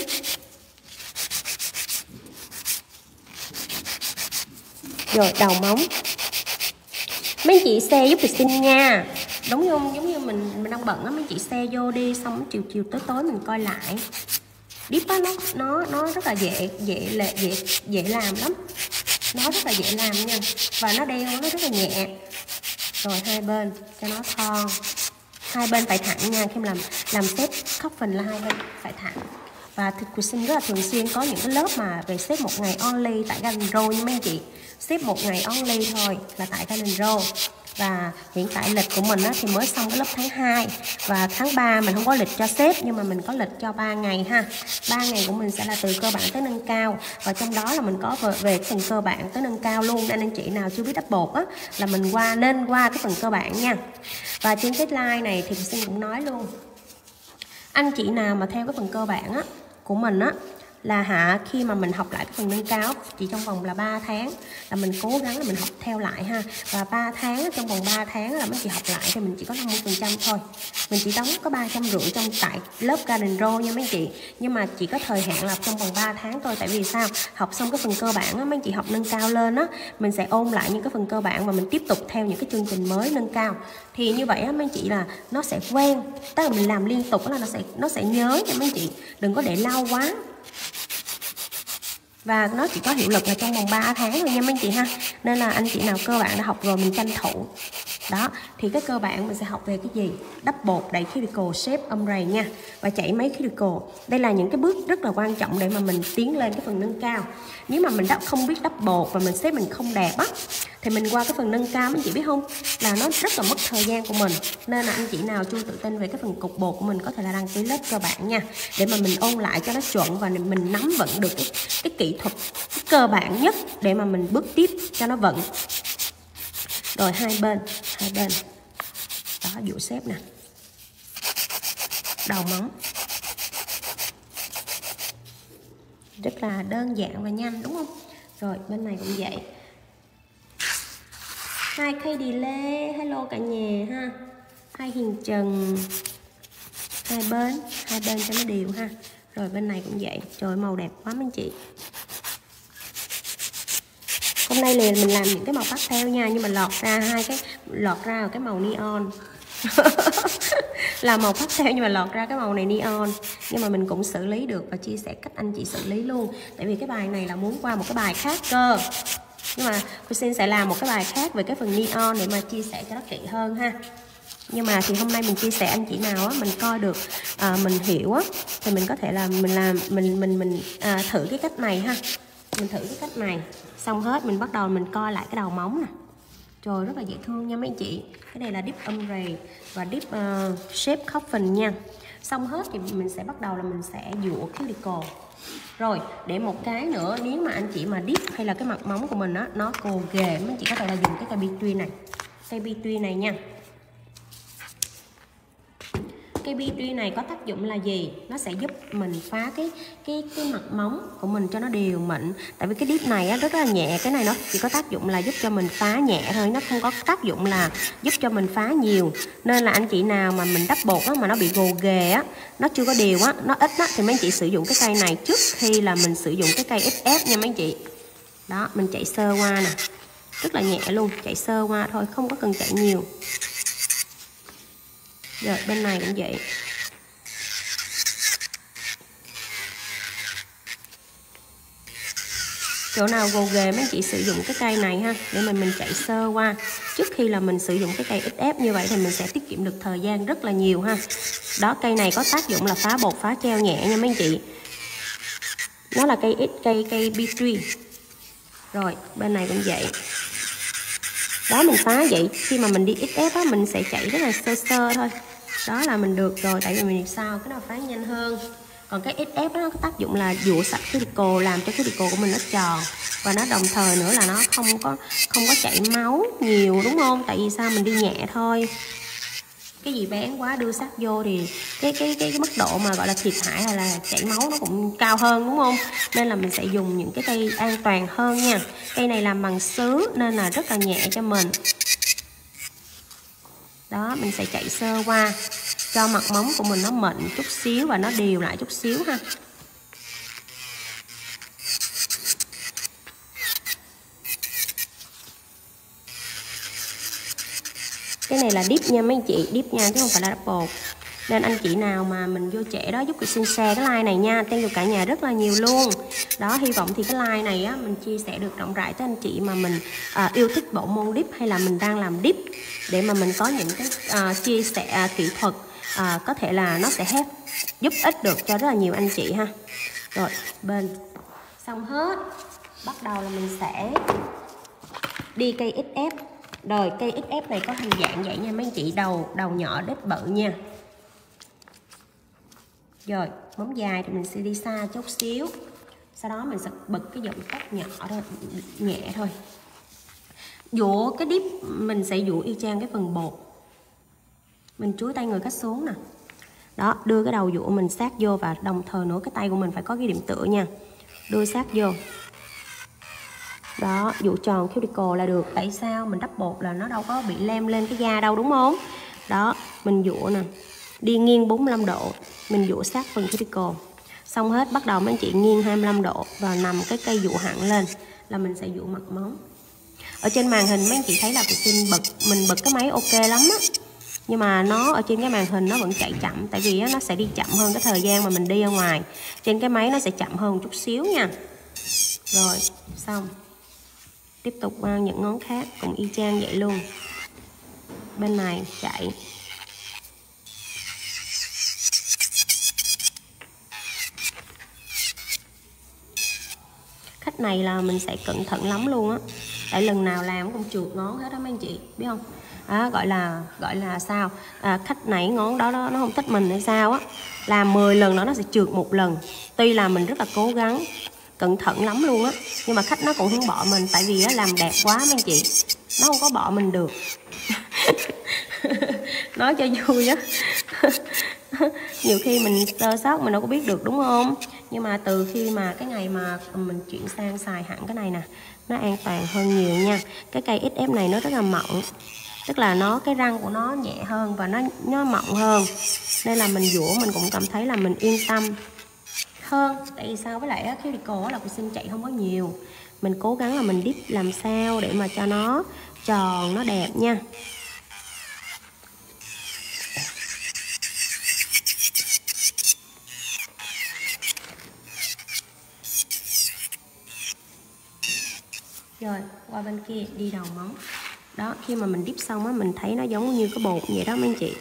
Rồi đầu móng. Mấy chị xe giúp Christine nha. Đúng không? Giống như mình đang bận á, mấy chị xe vô đi, xong chiều tối mình coi lại. Dip á nó rất là dễ làm lắm. Nó rất là dễ làm nha. Và nó đeo nó rất là nhẹ. Rồi hai bên cho nó thon. Hai bên phải thẳng nha, khi mà làm xếp khóc phần là hai bên phải thẳng. Và Christine rất là thường xuyên có những cái lớp mà về xếp một ngày only tại Garden Row nha mấy anh chị. Xếp một ngày only thôi là tại Garden Row. Và hiện tại lịch của mình á, thì mới xong cái lớp tháng 2. Và tháng 3 mình không có lịch cho xếp, nhưng mà mình có lịch cho 3 ngày ha. 3 ngày của mình sẽ là từ cơ bản tới nâng cao. Và trong đó là mình có về phần cơ bản tới nâng cao luôn. Nên anh chị nào chưa biết đắp bột á, là mình nên qua cái phần cơ bản nha. Và trên cái slide này thì mình cũng nói luôn, anh chị nào mà theo cái phần cơ bản á của mình á, là khi mà mình học lại cái phần nâng cao chỉ trong vòng là 3 tháng là mình cố gắng là mình học theo lại ha. Và 3 tháng, trong vòng 3 tháng là mấy chị học lại thì mình chỉ có 50% thôi. Mình chỉ đóng có 350 trong tại lớp Garden Row nha mấy chị. Nhưng mà chỉ có thời hạn là trong vòng 3 tháng thôi. Tại vì sao? Học xong cái phần cơ bản á, mấy chị học nâng cao lên á, mình sẽ ôn lại những cái phần cơ bản và mình tiếp tục theo những cái chương trình mới nâng cao. Thì như vậy á mấy chị là nó sẽ quen. Tức là mình làm liên tục là nó sẽ nhớ nha mấy chị. Đừng có để lâu quá. Và nó chỉ có hiệu lực là trong vòng 3 tháng thôi nha mấy anh chị ha. Nên là anh chị nào cơ bản đã học rồi mình tranh thủ. Đó, thì cái cơ bản mình sẽ học về cái gì? Đắp bột, đẩy cuticle, shape, ombre nha. Và chạy máy cuticle. Đây là những cái bước rất là quan trọng để mà mình tiến lên cái phần nâng cao. Nếu mà mình không biết đắp bột và mình xếp mình không đẹp á, thì mình qua cái phần nâng cao anh chị biết không? Là nó rất là mất thời gian của mình. Nên là anh chị nào chưa tự tin về cái phần cục bột của mình có thể là đăng ký lớp cơ bản nha. Để mà mình ôn lại cho nó chuẩn và mình nắm vững được cái kỹ thuật cái cơ bản nhất để mà mình bước tiếp cho nó vững. Rồi hai bên đó, dụ xếp nè, đầu móng rất là đơn giản và nhanh đúng không? Rồi bên này cũng vậy. Hai cây delay, hello cả nhà ha. Hai Hiền Trần, hai bên cho nó đều ha. Rồi bên này cũng vậy. Trời màu đẹp quá mấy anh chị. Hôm nay liền mình làm những cái màu pastel nha, nhưng mà lọt ra cái màu neon. Là màu pastel nhưng mà lọt ra cái màu này neon. Nhưng mà mình cũng xử lý được và chia sẻ cách anh chị xử lý luôn. Tại vì cái bài này là muốn qua một cái bài khác cơ. Nhưng mà Christine sẽ làm một cái bài khác về cái phần neon để mà chia sẻ cho nó kỹ hơn ha. Nhưng mà thì hôm nay mình chia sẻ anh chị nào á mình coi được mình hiểu á thì mình có thể là mình thử cái cách này ha. Mình thử cái cách này xong hết mình bắt đầu mình coi lại cái đầu móng nè. Trời rất là dễ thương nha mấy anh chị. Cái này là dip ombre và dip shape coffin nha. Xong hết thì mình sẽ bắt đầu là mình sẽ dụa cuticle. Rồi để một cái nữa, nếu mà anh chị mà dip hay là cái mặt móng của mình á nó cồ ghề, mấy anh chị có thể là dùng cái cây between này. Cây between này nha. Cái between này có tác dụng là gì? Nó sẽ giúp mình phá cái mặt móng của mình cho nó đều mịn. Tại vì cái dip này á, rất là nhẹ. Cái này nó chỉ có tác dụng là giúp cho mình phá nhẹ thôi. Nó không có tác dụng là giúp cho mình phá nhiều. Nên là anh chị nào mà mình đắp bột á, mà nó bị gồ ghề á, nó chưa có đều á, nó ít á, thì mấy anh chị sử dụng cái cây này trước khi là mình sử dụng cái cây XF nha mấy anh chị. Đó, mình chạy sơ qua nè. Rất là nhẹ luôn, chạy sơ qua thôi, không có cần chạy nhiều. Rồi bên này cũng vậy. Chỗ nào gồ ghề mấy anh chị sử dụng cái cây này ha, để mà mình chạy sơ qua. Trước khi là mình sử dụng cái cây XF như vậy thì mình sẽ tiết kiệm được thời gian rất là nhiều ha. Đó, cây này có tác dụng là phá bột, phá treo nhẹ nha mấy anh chị. Nó là cây B3. Rồi bên này cũng vậy. Đó, mình phá vậy, khi mà mình đi XF á, mình sẽ chạy rất là sơ thôi. Đó là mình được rồi, tại vì mình biết sao, cái nào phá nhanh hơn. Còn cái XF đó, nó có tác dụng là dụ sạch cuticle, làm cho cuticle của mình nó tròn. Và nó đồng thời nữa là nó không có chảy máu nhiều, đúng không? Tại vì sao, mình đi nhẹ thôi. Cái gì bén quá đưa sát vô thì cái mức độ mà gọi là thiệt hại hay là chảy máu nó cũng cao hơn, đúng không? Nên là mình sẽ dùng những cái cây an toàn hơn nha. Cây này làm bằng sứ nên là rất là nhẹ cho mình. Đó, mình sẽ chạy sơ qua cho mặt móng của mình nó mịn chút xíu và nó đều lại chút xíu ha. Cái này là dip nha mấy anh chị, dip nha chứ không phải là double. Nên anh chị nào mà mình vô trễ đó giúp xin share cái like này nha, thank you cả nhà rất là nhiều luôn. Đó, hy vọng thì cái like này á mình chia sẻ được rộng rãi tới anh chị mà mình yêu thích bộ môn dip hay là mình đang làm dip, để mà mình có những cái chia sẻ kỹ thuật có thể là nó sẽ giúp ích được cho rất là nhiều anh chị ha. Rồi bên xong hết, bắt đầu là mình sẽ đi cây XF. Rồi cây XF này có hình dạng vậy nha mấy anh chị, đầu nhỏ đít bự nha. Rồi móng dài thì mình sẽ đi xa chút xíu, sau đó mình sẽ bật cái dòng tóc nhỏ thôi, nhẹ thôi. Dụ cái dip mình sẽ dụ y chang cái phần bột. Mình chúi tay người cách xuống nè. Đó, đưa cái đầu dụ mình sát vô và đồng thời nữa cái tay của mình phải có cái điểm tựa nha. Đưa sát vô. Đó, dụ tròn cuticle là được. Tại sao mình đắp bột là nó đâu có bị lem lên cái da đâu, đúng không? Đó, mình dụ nè, đi nghiêng 45 độ, mình dụ sát phần cuticle. Xong hết, bắt đầu mấy anh chị nghiêng 25 độ và nằm cái cây dụ hẳn lên là mình sẽ dụ mặt móng. Ở trên màn hình mấy anh chị thấy là mình bật cái máy ok lắm á, nhưng mà nó ở trên cái màn hình nó vẫn chạy chậm, tại vì nó sẽ đi chậm hơn cái thời gian mà mình đi ra ngoài. Trên cái máy nó sẽ chậm hơn một chút xíu nha. Rồi xong, tiếp tục qua những ngón khác cũng y chang vậy luôn. Bên này chạy. Khách này là mình sẽ cẩn thận lắm luôn á, tại lần nào làm cũng trượt ngón hết đó mấy anh chị biết không? Gọi là sao? Khách này ngón đó nó không thích mình hay sao á, làm 10 lần nó sẽ trượt một lần. Tuy là mình rất là cố gắng cẩn thận lắm luôn á, nhưng mà khách nó cũng không bỏ mình, tại vì á, làm đẹp quá mấy anh chị, nó không có bỏ mình được. Nói cho vui á. Nhiều khi mình sơ sót mình đâu có biết được, đúng không? Nhưng mà từ khi mà cái ngày mà mình chuyển sang xài hẳn cái này nè, nó an toàn hơn nhiều nha. Cái cây XF này nó rất là mỏng, tức là cái răng của nó nhẹ hơn và nó mỏng hơn, nên là mình dũa mình cũng cảm thấy là mình yên tâm hơn. Tại vì sao, với lại cái cuticle là sinh chạy không có nhiều, mình cố gắng là mình dip làm sao để mà cho nó tròn, nó đẹp nha. Rồi qua bên kia đi đầu móng. Đó, khi mà mình dip xong á, mình thấy nó giống như cái bột vậy đó mấy anh chị.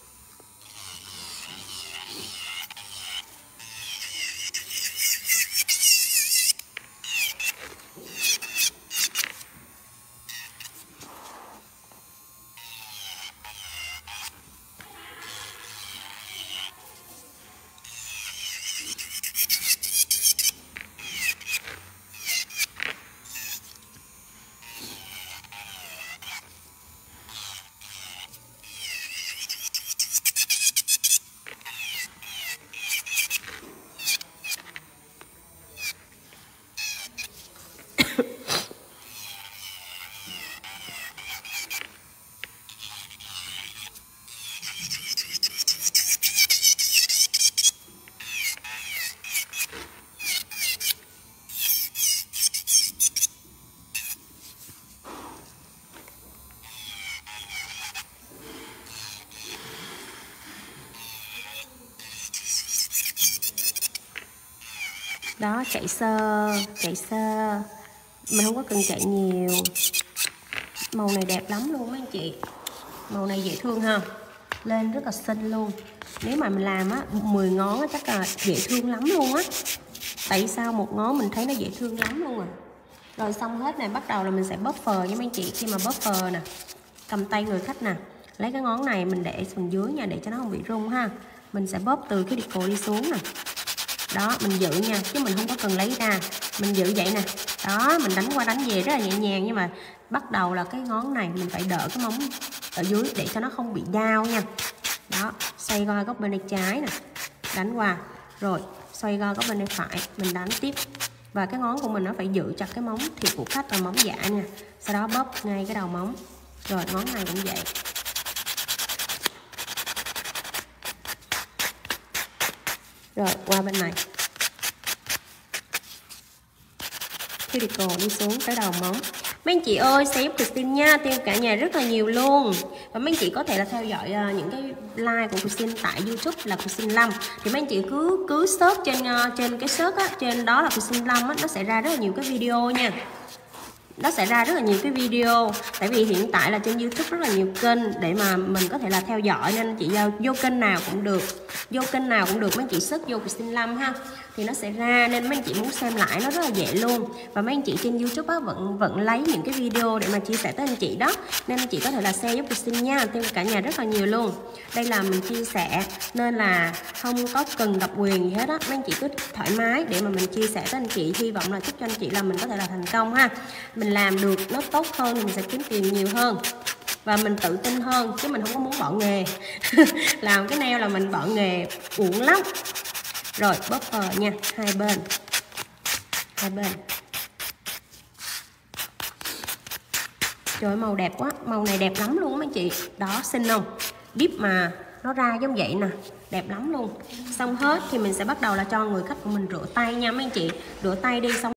Đó, chạy sơ, mình không có cần chạy nhiều. Màu này đẹp lắm luôn mấy anh chị, màu này dễ thương ha, lên rất là xinh luôn. Nếu mà mình làm á 10 ngón á, chắc là dễ thương lắm luôn á. Tại sao một ngón mình thấy nó dễ thương lắm luôn à. Rồi xong hết này, bắt đầu là mình sẽ buffer nha mấy anh chị. Khi mà buffer nè, cầm tay người khách nè, lấy cái ngón này mình để phần dưới nha, để cho nó không bị rung ha. Mình sẽ bóp từ cái cuticle đi xuống nè. Đó, mình giữ nha, chứ mình không có cần lấy ra. Mình giữ vậy nè. Đó, mình đánh qua đánh về rất là nhẹ nhàng. Nhưng mà bắt đầu là cái ngón này mình phải đỡ cái móng ở dưới để cho nó không bị đau nha. Đó, xoay qua góc bên đây trái nè, đánh qua. Rồi, xoay qua góc bên đây phải, mình đánh tiếp. Và cái ngón của mình nó phải giữ chặt cái móng thịt của khách và móng dạ nha. Sau đó bóp ngay cái đầu móng. Rồi, ngón này cũng vậy. Rồi, qua bên này. Cuticle đi xuống tới đầu móng. Mấy anh chị ơi, sẽ giúp Christine nha, tiêu cả nhà rất là nhiều luôn. Và mấy anh chị có thể là theo dõi những cái live của Christine tại YouTube là Christine Lâm. Thì mấy anh chị cứ search trên cái search á, trên đó là Christine Lâm á, nó sẽ ra rất là nhiều cái video nha. Nó sẽ ra rất là nhiều cái video. Tại vì hiện tại là trên YouTube rất là nhiều kênh để mà mình có thể là theo dõi, nên chị vô kênh nào cũng được. Vô kênh nào cũng được, mấy anh chị search vô Christine Lâm ha, thì nó sẽ ra, nên mấy anh chị muốn xem lại nó rất là dễ luôn. Và mấy anh chị trên YouTube á, vẫn lấy những cái video để mà chia sẻ tới anh chị đó, nên anh chị có thể là share giúp Christine nha, tiêu cả nhà rất là nhiều luôn. Đây là mình chia sẻ nên là không có cần độc quyền gì hết á, mấy anh chị cứ thoải mái để mà mình chia sẻ tới anh chị. Hy vọng là chúc cho anh chị là mình có thể là thành công ha, mình làm được nó tốt hơn thì mình sẽ kiếm tiền nhiều hơn và mình tự tin hơn, chứ mình không có muốn bỏ nghề. Làm cái nail là mình bỏ nghề uổng lắm. Rồi buffer nha, hai bên. Trời, màu đẹp quá, màu này đẹp lắm luôn mấy chị. Đó, xinh không? Dip mà nó ra giống vậy nè, đẹp lắm luôn. Xong hết thì mình sẽ bắt đầu là cho người khách của mình rửa tay nha mấy anh chị. Rửa tay đi xong